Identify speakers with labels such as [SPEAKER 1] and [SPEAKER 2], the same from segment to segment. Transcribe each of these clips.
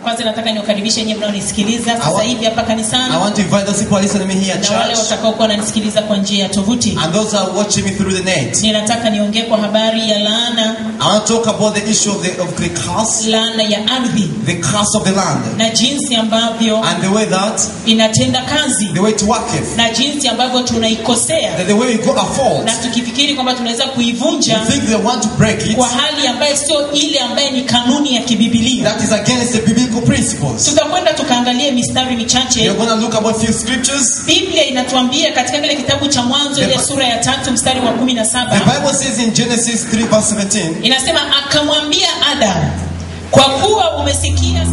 [SPEAKER 1] Kwanza nataka niwakaribishe nyinyi mnaonisikiliza sasa hivi hapa kanisani.
[SPEAKER 2] I want to invite those people listening to me here at church.
[SPEAKER 1] Na wale watakao kuwa wananisikiliza kwa njia ya tovuti.
[SPEAKER 2] And those who are watching me through the net.
[SPEAKER 1] Ninataka niongee kwa habari ya laana.
[SPEAKER 2] I want to talk about the issue of the curse.
[SPEAKER 1] Laana ya ardhi.
[SPEAKER 2] The curse of the land.
[SPEAKER 1] Na jinsi ambavyo
[SPEAKER 2] and the way that
[SPEAKER 1] inatenda kazi.
[SPEAKER 2] The way it worketh.
[SPEAKER 1] Na jinsi ambavyo tunaikosea.
[SPEAKER 2] The way we go a fault.
[SPEAKER 1] Na tukifikiri kwamba tunaweza kuivunja.
[SPEAKER 2] We think they want to break it.
[SPEAKER 1] Kwa hali ambayo sio ile ambayo ni kanuni ya kibiblia.
[SPEAKER 2] That is against the biblical principles.
[SPEAKER 1] Tutakwenda tukaangalie mistari michache.
[SPEAKER 2] We are going to look about few scriptures.
[SPEAKER 1] Biblia inatuambia katika kile kitabu cha Mwanzo ile sura ya 3 mstari wa 17.
[SPEAKER 2] The Bible says in Genesis 3 verse 17.
[SPEAKER 1] Inasema akamwambia Adam, kwa kuwa umesikia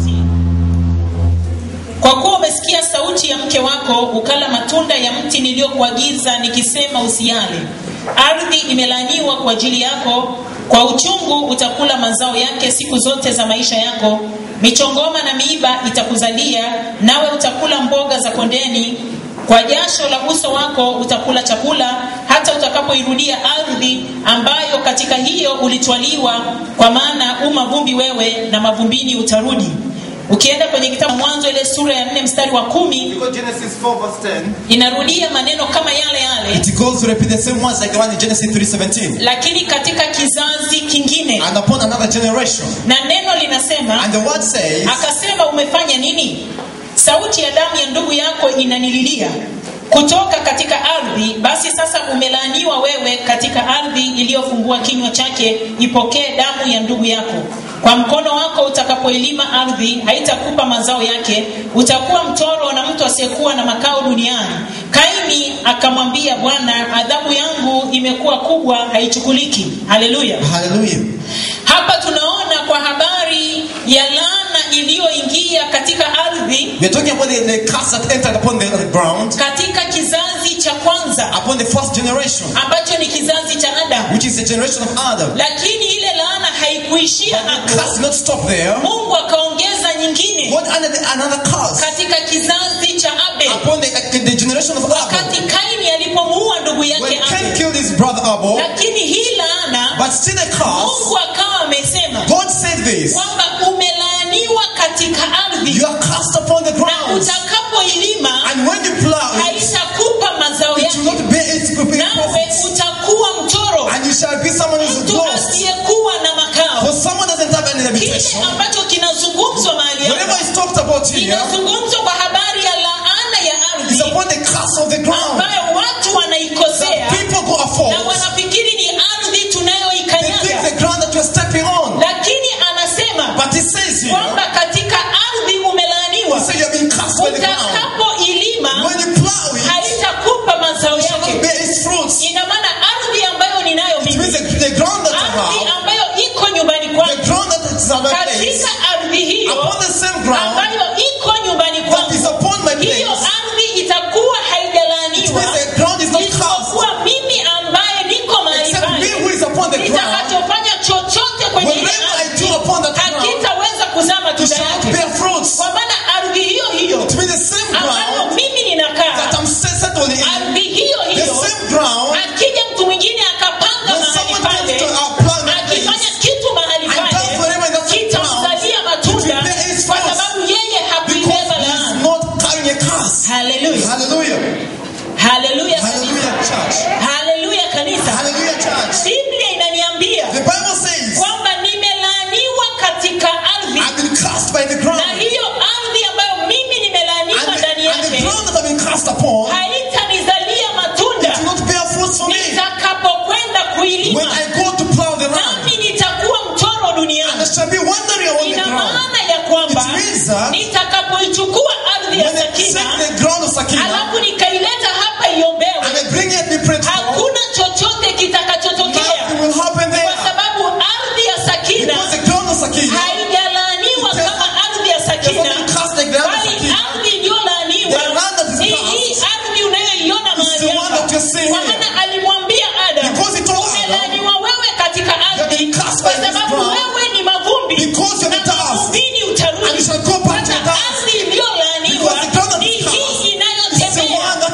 [SPEAKER 1] sauti ya mke wako ukala matunda ya mti niliyokuagiza nikisema usiale. Ardhi imelaaniwa kwa ajili yako, kwa uchungu utakula mazao yake siku zote za maisha yako. Michongoma na miiba itakuzalia, nawe utakula mboga za kondeni. Kwa jasho la uso wako utakula chakula, hata utakapoirudia ardhi ambayo katika hiyo ulitwaliwa, kwa maana mavumbi wewe na mavumbini utarudi. Ukienda kwenye kitabu Mwanzo ile sura ya 4 mstari wa 10,
[SPEAKER 2] Genesis 4 verse 10,
[SPEAKER 1] inarudia maneno kama yale yale.
[SPEAKER 2] It goes to repeat the same words like the one in Genesis 3:17.
[SPEAKER 1] Lakini katika kizazi kingine,
[SPEAKER 2] and upon another generation.
[SPEAKER 1] Na neno linasema,
[SPEAKER 2] and the word says,
[SPEAKER 1] akasema umefanya nini? Sauti ya damu ya ndugu yako inanililia kutoka katika ardhi, basi sasa umelaaniwa wewe katika ardhi iliyofungua kinywa chake, ipokee damu ya ndugu yako. Kwa mkono wako utakapoilima ardhi, haitakupa mazao yake, utakuwa mtoro na mtu asiyekuwa na makao duniani. Kaini akamwambia Bwana, adhabu yangu imekuwa kubwa, haichukuliki. Haleluya.
[SPEAKER 2] Haleluya.
[SPEAKER 1] Hapa tunaona kwa habari ya laana iliyoingia katika ardhi.
[SPEAKER 2] We are talking about the curse that entered upon the ground.
[SPEAKER 1] Katika kizazi cha kwanza,
[SPEAKER 2] upon the first generation,
[SPEAKER 1] ambacho ni kizazi cha Adam,
[SPEAKER 2] which is the generation of Adam.
[SPEAKER 1] Lakini ile laana haikuishia hapo.
[SPEAKER 2] The curse not stop there.
[SPEAKER 1] Mungu akaongeza nyingine.
[SPEAKER 2] God added another curse
[SPEAKER 1] katika kizazi cha Abel.
[SPEAKER 2] Upon the generation of Abel.
[SPEAKER 1] Wakati Kaini alipomuua ndugu yake Abel.
[SPEAKER 2] When Cain killed his brother Abel.
[SPEAKER 1] Lakini hii laana,
[SPEAKER 2] but still the curse,
[SPEAKER 1] Mungu akawa amesema,
[SPEAKER 2] God said this,
[SPEAKER 1] kwamba umelaaniwa katika ardhi.
[SPEAKER 2] You are cast upon the ground.
[SPEAKER 1] Na utakapoilima,
[SPEAKER 2] and when you plow it,
[SPEAKER 1] haitakupa mazao yake.
[SPEAKER 2] It will not bear its
[SPEAKER 1] nawe utakuwa mtoro.
[SPEAKER 2] And you shall be someone who is lost.
[SPEAKER 1] Asiyekuwa na makao.
[SPEAKER 2] For someone doesn't have any habitation.
[SPEAKER 1] Kile ambacho kinazungumzwa mahali hapa,
[SPEAKER 2] whenever it's talked about here,
[SPEAKER 1] kinazungumzwa kwa habari ya laana ya ardhi.
[SPEAKER 2] It's upon the curse of the ground.
[SPEAKER 1] Ambayo watu wanaikosea.
[SPEAKER 2] People go afar.
[SPEAKER 1] Na wanafikiri ni ardhi tunayoikanyaga.
[SPEAKER 2] They think the ground that you're stepping on.
[SPEAKER 1] Lakini anasema,
[SPEAKER 2] but he says here,
[SPEAKER 1] kwamba katika ardhi umelaaniwa.
[SPEAKER 2] He said you have been cast by the ground.
[SPEAKER 1] Utakapoilima,
[SPEAKER 2] when you plow it,
[SPEAKER 1] haitakupa mazao yake.
[SPEAKER 2] It shall not bear its fruits.
[SPEAKER 1] Ina maana ardhi ambayo ninayo mimi,
[SPEAKER 2] the ground that I have,
[SPEAKER 1] ardhi ambayo iko nyumbani kwangu,
[SPEAKER 2] the ground that is on my place,
[SPEAKER 1] katika ardhi hiyo,
[SPEAKER 2] upon the same ground,
[SPEAKER 1] ambayo iko nyumbani kwangu,
[SPEAKER 2] that is upon my place,
[SPEAKER 1] hiyo ardhi itakuwa haijalaaniwa.
[SPEAKER 2] The ground is not cast.
[SPEAKER 1] Kwa mimi ambaye niko mahali pale,
[SPEAKER 2] me who is upon the ground,
[SPEAKER 1] nitakachofanya chochote kwenye ardhi hakitaweza kuzaa matunda yake. Kwa maana ardhi hiyo hiyo, ambayo mimi ninakaa, ardhi hiyo hiyo, akija mtu mwingine akapanga mahali pale, akifanya kitu mahali pale, kitamzalia matunda, kwa sababu yeye hakuibeba laana. Haleluya.
[SPEAKER 2] Hallelujah.
[SPEAKER 1] Hallelujah.
[SPEAKER 2] Hallelujah, church.
[SPEAKER 1] Hallelujah, kanisa.
[SPEAKER 2] Hallelujah, church.
[SPEAKER 1] Biblia inaniambia,
[SPEAKER 2] the Bible says,
[SPEAKER 1] kwamba nimelaaniwa katika ardhi.
[SPEAKER 2] I've been cast by the ground.
[SPEAKER 1] Na hiyo ardhi ambayo mimi nimelaaniwa ndani yake,
[SPEAKER 2] and the ground that I've been cast upon,
[SPEAKER 1] haitanizalia matunda.
[SPEAKER 2] It will not bear fruits for me.
[SPEAKER 1] Nitakapokwenda kuilima,
[SPEAKER 2] when I go to plow the land,
[SPEAKER 1] nami nitakuwa mtoro duniani.
[SPEAKER 2] And I shall be wandering on the ground.
[SPEAKER 1] Ina maana ya kwamba
[SPEAKER 2] it means that
[SPEAKER 1] nitakapoichukua ardhi ya Sakina, alafu nikaileta hapa iombewe,
[SPEAKER 2] and I bring it be prayed for,
[SPEAKER 1] hakuna chochote kitakachotokea.
[SPEAKER 2] will happen there.
[SPEAKER 1] Kwa sababu ardhi ya Sakina, haijalaaniwa kama ardhi ya Sakina, bali ardhi iliyolaaniwa ni hii ardhi unayoiona mahali hapa. Kwa maana alimwambia Adam, umelaaniwa wewe katika ardhi, kwa sababu wewe ni mavumbi, na mavumbini utarudi. Ardhi iliyolaaniwa ni hii inayotembea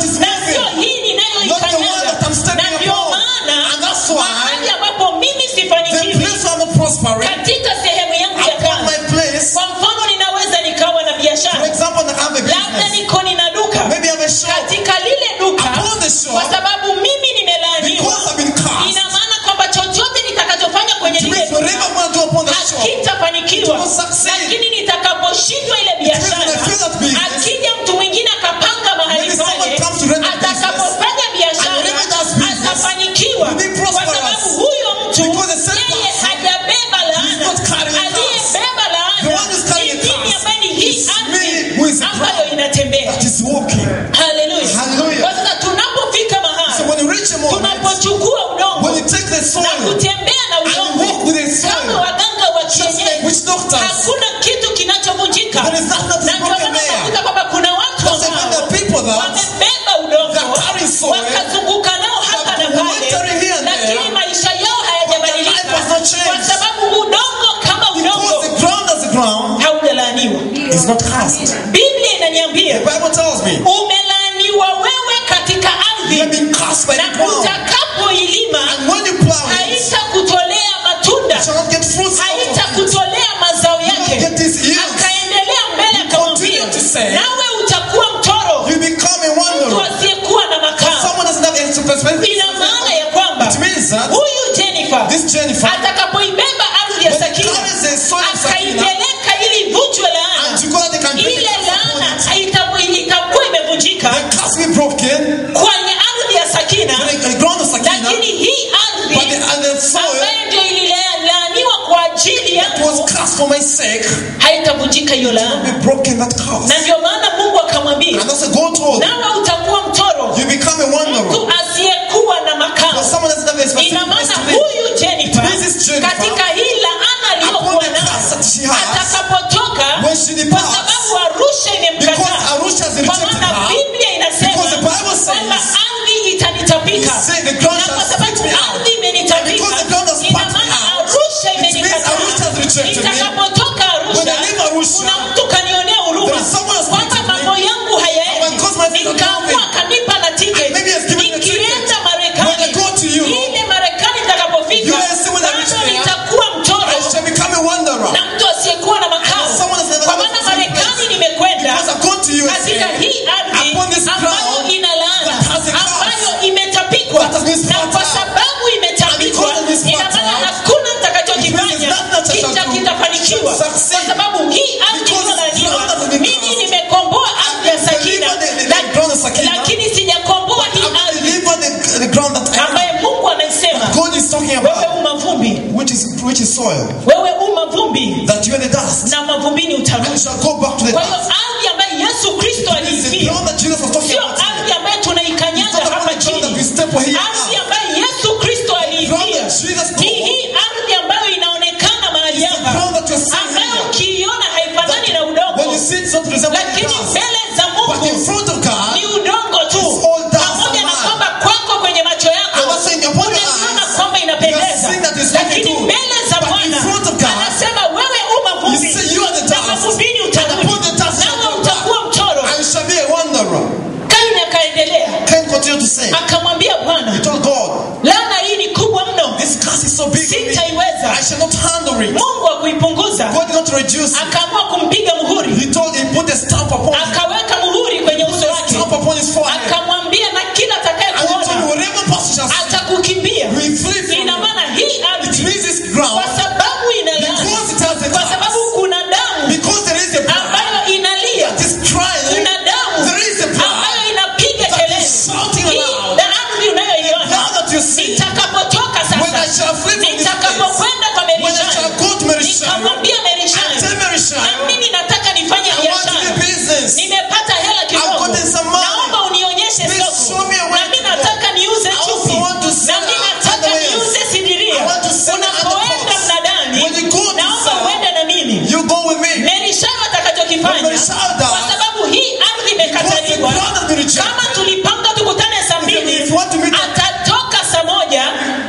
[SPEAKER 1] wamebeba udongo,
[SPEAKER 2] They are carrying soil.
[SPEAKER 1] wakazunguka nao hapa na pale,
[SPEAKER 2] Wandering here and there.
[SPEAKER 1] lakini maisha yao hayajabadilika,
[SPEAKER 2] But their life has not changed.
[SPEAKER 1] kwa sababu udongo kama
[SPEAKER 2] Because
[SPEAKER 1] udongo
[SPEAKER 2] the ground as the ground
[SPEAKER 1] haujalaaniwa.
[SPEAKER 2] is not cast.
[SPEAKER 1] Biblia inaniambia
[SPEAKER 2] The Bible tells me
[SPEAKER 1] umelaaniwa wewe katika
[SPEAKER 2] you
[SPEAKER 1] ardhi,
[SPEAKER 2] have been cast by
[SPEAKER 1] na
[SPEAKER 2] the ground.
[SPEAKER 1] utakapoilima
[SPEAKER 2] And when you plow it,
[SPEAKER 1] haitakutolea matunda,
[SPEAKER 2] you shall not get fruits out of it.
[SPEAKER 1] haitakutolea mazao
[SPEAKER 2] You
[SPEAKER 1] yake.
[SPEAKER 2] don't get these yields.
[SPEAKER 1] Akaendelea mbele akamwambia,
[SPEAKER 2] Continue to say,
[SPEAKER 1] nawe utakuwa mtoro,
[SPEAKER 2] You become a
[SPEAKER 1] mtu
[SPEAKER 2] wanderer.
[SPEAKER 1] asiyekuwa na makao.
[SPEAKER 2] Someone doesn't have any perspective.
[SPEAKER 1] Ina maana ya kwamba
[SPEAKER 2] It means that
[SPEAKER 1] huyu Jennifer
[SPEAKER 2] this Jennifer
[SPEAKER 1] atakapoibeba ardhi ya
[SPEAKER 2] when
[SPEAKER 1] Sakina
[SPEAKER 2] carries the soil of Sakina
[SPEAKER 1] akaipeleka ili ivunjwe laana,
[SPEAKER 2] and to go that they can break
[SPEAKER 1] ile
[SPEAKER 2] it
[SPEAKER 1] laana
[SPEAKER 2] upon it,
[SPEAKER 1] itakuwa imevunjika
[SPEAKER 2] the cast will be broken,
[SPEAKER 1] kwenye ardhi ya Sakina,
[SPEAKER 2] the ground of Sakina,
[SPEAKER 1] lakini hii ardhi
[SPEAKER 2] but the soil
[SPEAKER 1] ambayo ndio ililaaniwa kwa ajili
[SPEAKER 2] that was
[SPEAKER 1] yangu
[SPEAKER 2] cast for my sake
[SPEAKER 1] haitavunjika hiyo
[SPEAKER 2] will be
[SPEAKER 1] laana.
[SPEAKER 2] broken that
[SPEAKER 1] Na
[SPEAKER 2] cast.
[SPEAKER 1] ndio maana Mungu akamwambia,
[SPEAKER 2] And also God told
[SPEAKER 1] nawe utakuwa mtoro,
[SPEAKER 2] you become a wanderer.
[SPEAKER 1] mtu asiyekuwa na
[SPEAKER 2] But
[SPEAKER 1] makao.
[SPEAKER 2] someone doesn't have a
[SPEAKER 1] Ina
[SPEAKER 2] specific place
[SPEAKER 1] maana
[SPEAKER 2] to live.
[SPEAKER 1] huyu Jennifer
[SPEAKER 2] This is Jennifer.
[SPEAKER 1] katika hii laana
[SPEAKER 2] Upon
[SPEAKER 1] aliyokuwa
[SPEAKER 2] the cast
[SPEAKER 1] nayo
[SPEAKER 2] that she has,
[SPEAKER 1] atakapotoka,
[SPEAKER 2] when she
[SPEAKER 1] kwa
[SPEAKER 2] departs,
[SPEAKER 1] sababu Arusha
[SPEAKER 2] because
[SPEAKER 1] imemkataa,
[SPEAKER 2] Arusha has
[SPEAKER 1] kwa
[SPEAKER 2] rejected
[SPEAKER 1] maana
[SPEAKER 2] her,
[SPEAKER 1] Biblia inasema
[SPEAKER 2] because the Bible says,
[SPEAKER 1] kwamba ardhi itanitapika,
[SPEAKER 2] He said, the ground
[SPEAKER 1] na
[SPEAKER 2] shall
[SPEAKER 1] kwa
[SPEAKER 2] spit
[SPEAKER 1] sababu
[SPEAKER 2] me out.
[SPEAKER 1] ardhi imenitapika,
[SPEAKER 2] Because the ground has
[SPEAKER 1] ina
[SPEAKER 2] spat me
[SPEAKER 1] maana
[SPEAKER 2] out,
[SPEAKER 1] Arusha
[SPEAKER 2] it means
[SPEAKER 1] imenikataa.
[SPEAKER 2] Arusha has rejected me.
[SPEAKER 1] Nitakapotoka
[SPEAKER 2] When I
[SPEAKER 1] Arusha,
[SPEAKER 2] leave Arusha,
[SPEAKER 1] kuna mtu kanionea huruma
[SPEAKER 2] there is someone who's
[SPEAKER 1] kwamba
[SPEAKER 2] speaking to me.
[SPEAKER 1] mambo yangu hayaendi,
[SPEAKER 2] And because my things are
[SPEAKER 1] nikaamua
[SPEAKER 2] moving,
[SPEAKER 1] kanipa na ticket,
[SPEAKER 2] and maybe he has given me a ticket.
[SPEAKER 1] nikienda
[SPEAKER 2] When I
[SPEAKER 1] Marekani,
[SPEAKER 2] go to Europe,
[SPEAKER 1] ile Marekani nitakapofika,
[SPEAKER 2] USA when I reach
[SPEAKER 1] bado
[SPEAKER 2] there,
[SPEAKER 1] nitakuwa mtoro
[SPEAKER 2] I shall become a wanderer.
[SPEAKER 1] na mtu asiyekuwa na makao,
[SPEAKER 2] And someone has never
[SPEAKER 1] kwa
[SPEAKER 2] had
[SPEAKER 1] maana
[SPEAKER 2] a place.
[SPEAKER 1] Marekani nimekwenda
[SPEAKER 2] Because I've gone to USA,
[SPEAKER 1] katika hii ardhi
[SPEAKER 2] upon this
[SPEAKER 1] ambayo
[SPEAKER 2] ground
[SPEAKER 1] ina laana,
[SPEAKER 2] that has a curse,
[SPEAKER 1] ambayo imetapikwa,
[SPEAKER 2] that has been
[SPEAKER 1] na
[SPEAKER 2] spat
[SPEAKER 1] kwa
[SPEAKER 2] out.
[SPEAKER 1] sababu imetapikwa,
[SPEAKER 2] And because of this
[SPEAKER 1] ina
[SPEAKER 2] spat
[SPEAKER 1] maana
[SPEAKER 2] out,
[SPEAKER 1] hakuna
[SPEAKER 2] it
[SPEAKER 1] nitakachokifanya
[SPEAKER 2] means nothing that I shall do
[SPEAKER 1] kitafanikiwa,
[SPEAKER 2] shall
[SPEAKER 1] kwa
[SPEAKER 2] succeed.
[SPEAKER 1] sababu hii ardhi
[SPEAKER 2] Because
[SPEAKER 1] iliyolaaniwa,
[SPEAKER 2] ground that has been
[SPEAKER 1] mimi
[SPEAKER 2] cast,
[SPEAKER 1] nimekomboa ardhi ya Sakina,
[SPEAKER 2] the ground of Sakina,
[SPEAKER 1] lakini sijakomboa hii
[SPEAKER 2] I
[SPEAKER 1] ardhi
[SPEAKER 2] deliver the ground that I
[SPEAKER 1] ambaye Mungu anasema
[SPEAKER 2] God is talking
[SPEAKER 1] wewe
[SPEAKER 2] about,
[SPEAKER 1] umavumbi,
[SPEAKER 2] which is soil,
[SPEAKER 1] wewe umavumbi
[SPEAKER 2] that you are the dust,
[SPEAKER 1] na mavumbini
[SPEAKER 2] and
[SPEAKER 1] utarudi.
[SPEAKER 2] shall go back to the
[SPEAKER 1] Kwa hiyo
[SPEAKER 2] dust.
[SPEAKER 1] ardhi ambayo Yesu Kristo
[SPEAKER 2] It's the
[SPEAKER 1] aliifia,
[SPEAKER 2] ground that Jesus was talking
[SPEAKER 1] sio
[SPEAKER 2] about.
[SPEAKER 1] ardhi ambayo
[SPEAKER 2] It's
[SPEAKER 1] tunaikanyaga
[SPEAKER 2] not
[SPEAKER 1] hapa
[SPEAKER 2] the ground that we
[SPEAKER 1] chini.
[SPEAKER 2] step here.
[SPEAKER 1] Ardhi ambayo Yesu Kristo
[SPEAKER 2] Ground
[SPEAKER 1] aliifia
[SPEAKER 2] that Jesus
[SPEAKER 1] ni
[SPEAKER 2] called.
[SPEAKER 1] hii ardhi ambayo inaonekana mahali
[SPEAKER 2] It's the
[SPEAKER 1] hapa,
[SPEAKER 2] ground that you're seeing
[SPEAKER 1] ambayo
[SPEAKER 2] here.
[SPEAKER 1] ukiiona haifanani na
[SPEAKER 2] When
[SPEAKER 1] udongo,
[SPEAKER 2] you see it, it's not resembling
[SPEAKER 1] lakini
[SPEAKER 2] dust.
[SPEAKER 1] mbele za
[SPEAKER 2] But in
[SPEAKER 1] Mungu
[SPEAKER 2] front of God,
[SPEAKER 1] ni udongo tu,
[SPEAKER 2] it's all dust
[SPEAKER 1] pamoja
[SPEAKER 2] and
[SPEAKER 1] na
[SPEAKER 2] mud.
[SPEAKER 1] kwamba kwako kwenye macho yako
[SPEAKER 2] I'm not saying upon your
[SPEAKER 1] unaona
[SPEAKER 2] eyes,
[SPEAKER 1] kwamba
[SPEAKER 2] you
[SPEAKER 1] inapendeza,
[SPEAKER 2] are seeing that it's
[SPEAKER 1] lakini
[SPEAKER 2] looking good.
[SPEAKER 1] mbele za
[SPEAKER 2] But in
[SPEAKER 1] Bwana
[SPEAKER 2] front of God,
[SPEAKER 1] anasema wewe
[SPEAKER 2] you
[SPEAKER 1] umavumbi
[SPEAKER 2] say you are the
[SPEAKER 1] na
[SPEAKER 2] dust,
[SPEAKER 1] mavumbini
[SPEAKER 2] and
[SPEAKER 1] utarudi,
[SPEAKER 2] upon the dust shall
[SPEAKER 1] nawe
[SPEAKER 2] go
[SPEAKER 1] utakuwa
[SPEAKER 2] back,
[SPEAKER 1] mtoro.
[SPEAKER 2] and shall be a wanderer.
[SPEAKER 1] Kaini akaendelea
[SPEAKER 2] Can continue to say,
[SPEAKER 1] akamwambia Bwana,
[SPEAKER 2] he told God,
[SPEAKER 1] laana hii ni kubwa mno,
[SPEAKER 2] this curse is so big on me,
[SPEAKER 1] sitaiweza.
[SPEAKER 2] I shall not handle it.
[SPEAKER 1] Mungu akuipunguza,
[SPEAKER 2] God did not reduce it.
[SPEAKER 1] akaamua kumpiga muhuri,
[SPEAKER 2] He put a stamp upon him,
[SPEAKER 1] akaweka muhuri kwenye uso wake,
[SPEAKER 2] stamp upon his forehead,
[SPEAKER 1] akamwambia na kila atakaye
[SPEAKER 2] and he told
[SPEAKER 1] kuona
[SPEAKER 2] me, whatever person shall see,
[SPEAKER 1] atakukimbia.
[SPEAKER 2] will flee from
[SPEAKER 1] Ina
[SPEAKER 2] you.
[SPEAKER 1] maana hii
[SPEAKER 2] It
[SPEAKER 1] ardhi,
[SPEAKER 2] means this
[SPEAKER 1] kwa
[SPEAKER 2] ground,
[SPEAKER 1] sababu ina laana,
[SPEAKER 2] because it has a
[SPEAKER 1] kwa sababu
[SPEAKER 2] curse,
[SPEAKER 1] kuna damu
[SPEAKER 2] because there is a blood
[SPEAKER 1] ambayo inalia,
[SPEAKER 2] that is crying,
[SPEAKER 1] kuna damu
[SPEAKER 2] there is a blood
[SPEAKER 1] ambayo inapiga
[SPEAKER 2] that
[SPEAKER 1] kelele.
[SPEAKER 2] is shouting
[SPEAKER 1] Hii
[SPEAKER 2] aloud.
[SPEAKER 1] na ardhi unayoiona,
[SPEAKER 2] Now that you see,
[SPEAKER 1] nitakapotoka
[SPEAKER 2] when I
[SPEAKER 1] sasa,
[SPEAKER 2] shall flee from this place,
[SPEAKER 1] nitakapokwenda kwa
[SPEAKER 2] when I
[SPEAKER 1] Merishani,
[SPEAKER 2] shall go to Merishani,
[SPEAKER 1] nikamwambia
[SPEAKER 2] I
[SPEAKER 1] Merishani,
[SPEAKER 2] tell
[SPEAKER 1] na
[SPEAKER 2] Merishani,
[SPEAKER 1] mimi nataka nifanye
[SPEAKER 2] I want to
[SPEAKER 1] biashara,
[SPEAKER 2] do business.
[SPEAKER 1] nimepata hela
[SPEAKER 2] I've
[SPEAKER 1] kidogo,
[SPEAKER 2] gotten some money.
[SPEAKER 1] naomba unionyeshe
[SPEAKER 2] Please
[SPEAKER 1] soko,
[SPEAKER 2] show me a way
[SPEAKER 1] na mimi
[SPEAKER 2] to go.
[SPEAKER 1] nataka niuze
[SPEAKER 2] I also
[SPEAKER 1] chupi,
[SPEAKER 2] want to
[SPEAKER 1] na
[SPEAKER 2] sell
[SPEAKER 1] mimi nataka
[SPEAKER 2] underwear.
[SPEAKER 1] niuze sidiria.
[SPEAKER 2] I want to sell
[SPEAKER 1] Unapoenda
[SPEAKER 2] underclothes.
[SPEAKER 1] mnadani,
[SPEAKER 2] When you go to
[SPEAKER 1] naomba
[SPEAKER 2] sell,
[SPEAKER 1] uende na mimi.
[SPEAKER 2] You go with me.
[SPEAKER 1] Merishani atakachokifanya,
[SPEAKER 2] Merishani does,
[SPEAKER 1] kwa sababu hii ardhi imekataliwa,
[SPEAKER 2] because the ground has been rejected.
[SPEAKER 1] kama tulipanga tukutane saa mbili,
[SPEAKER 2] If you want to meet,
[SPEAKER 1] atatoka saa moja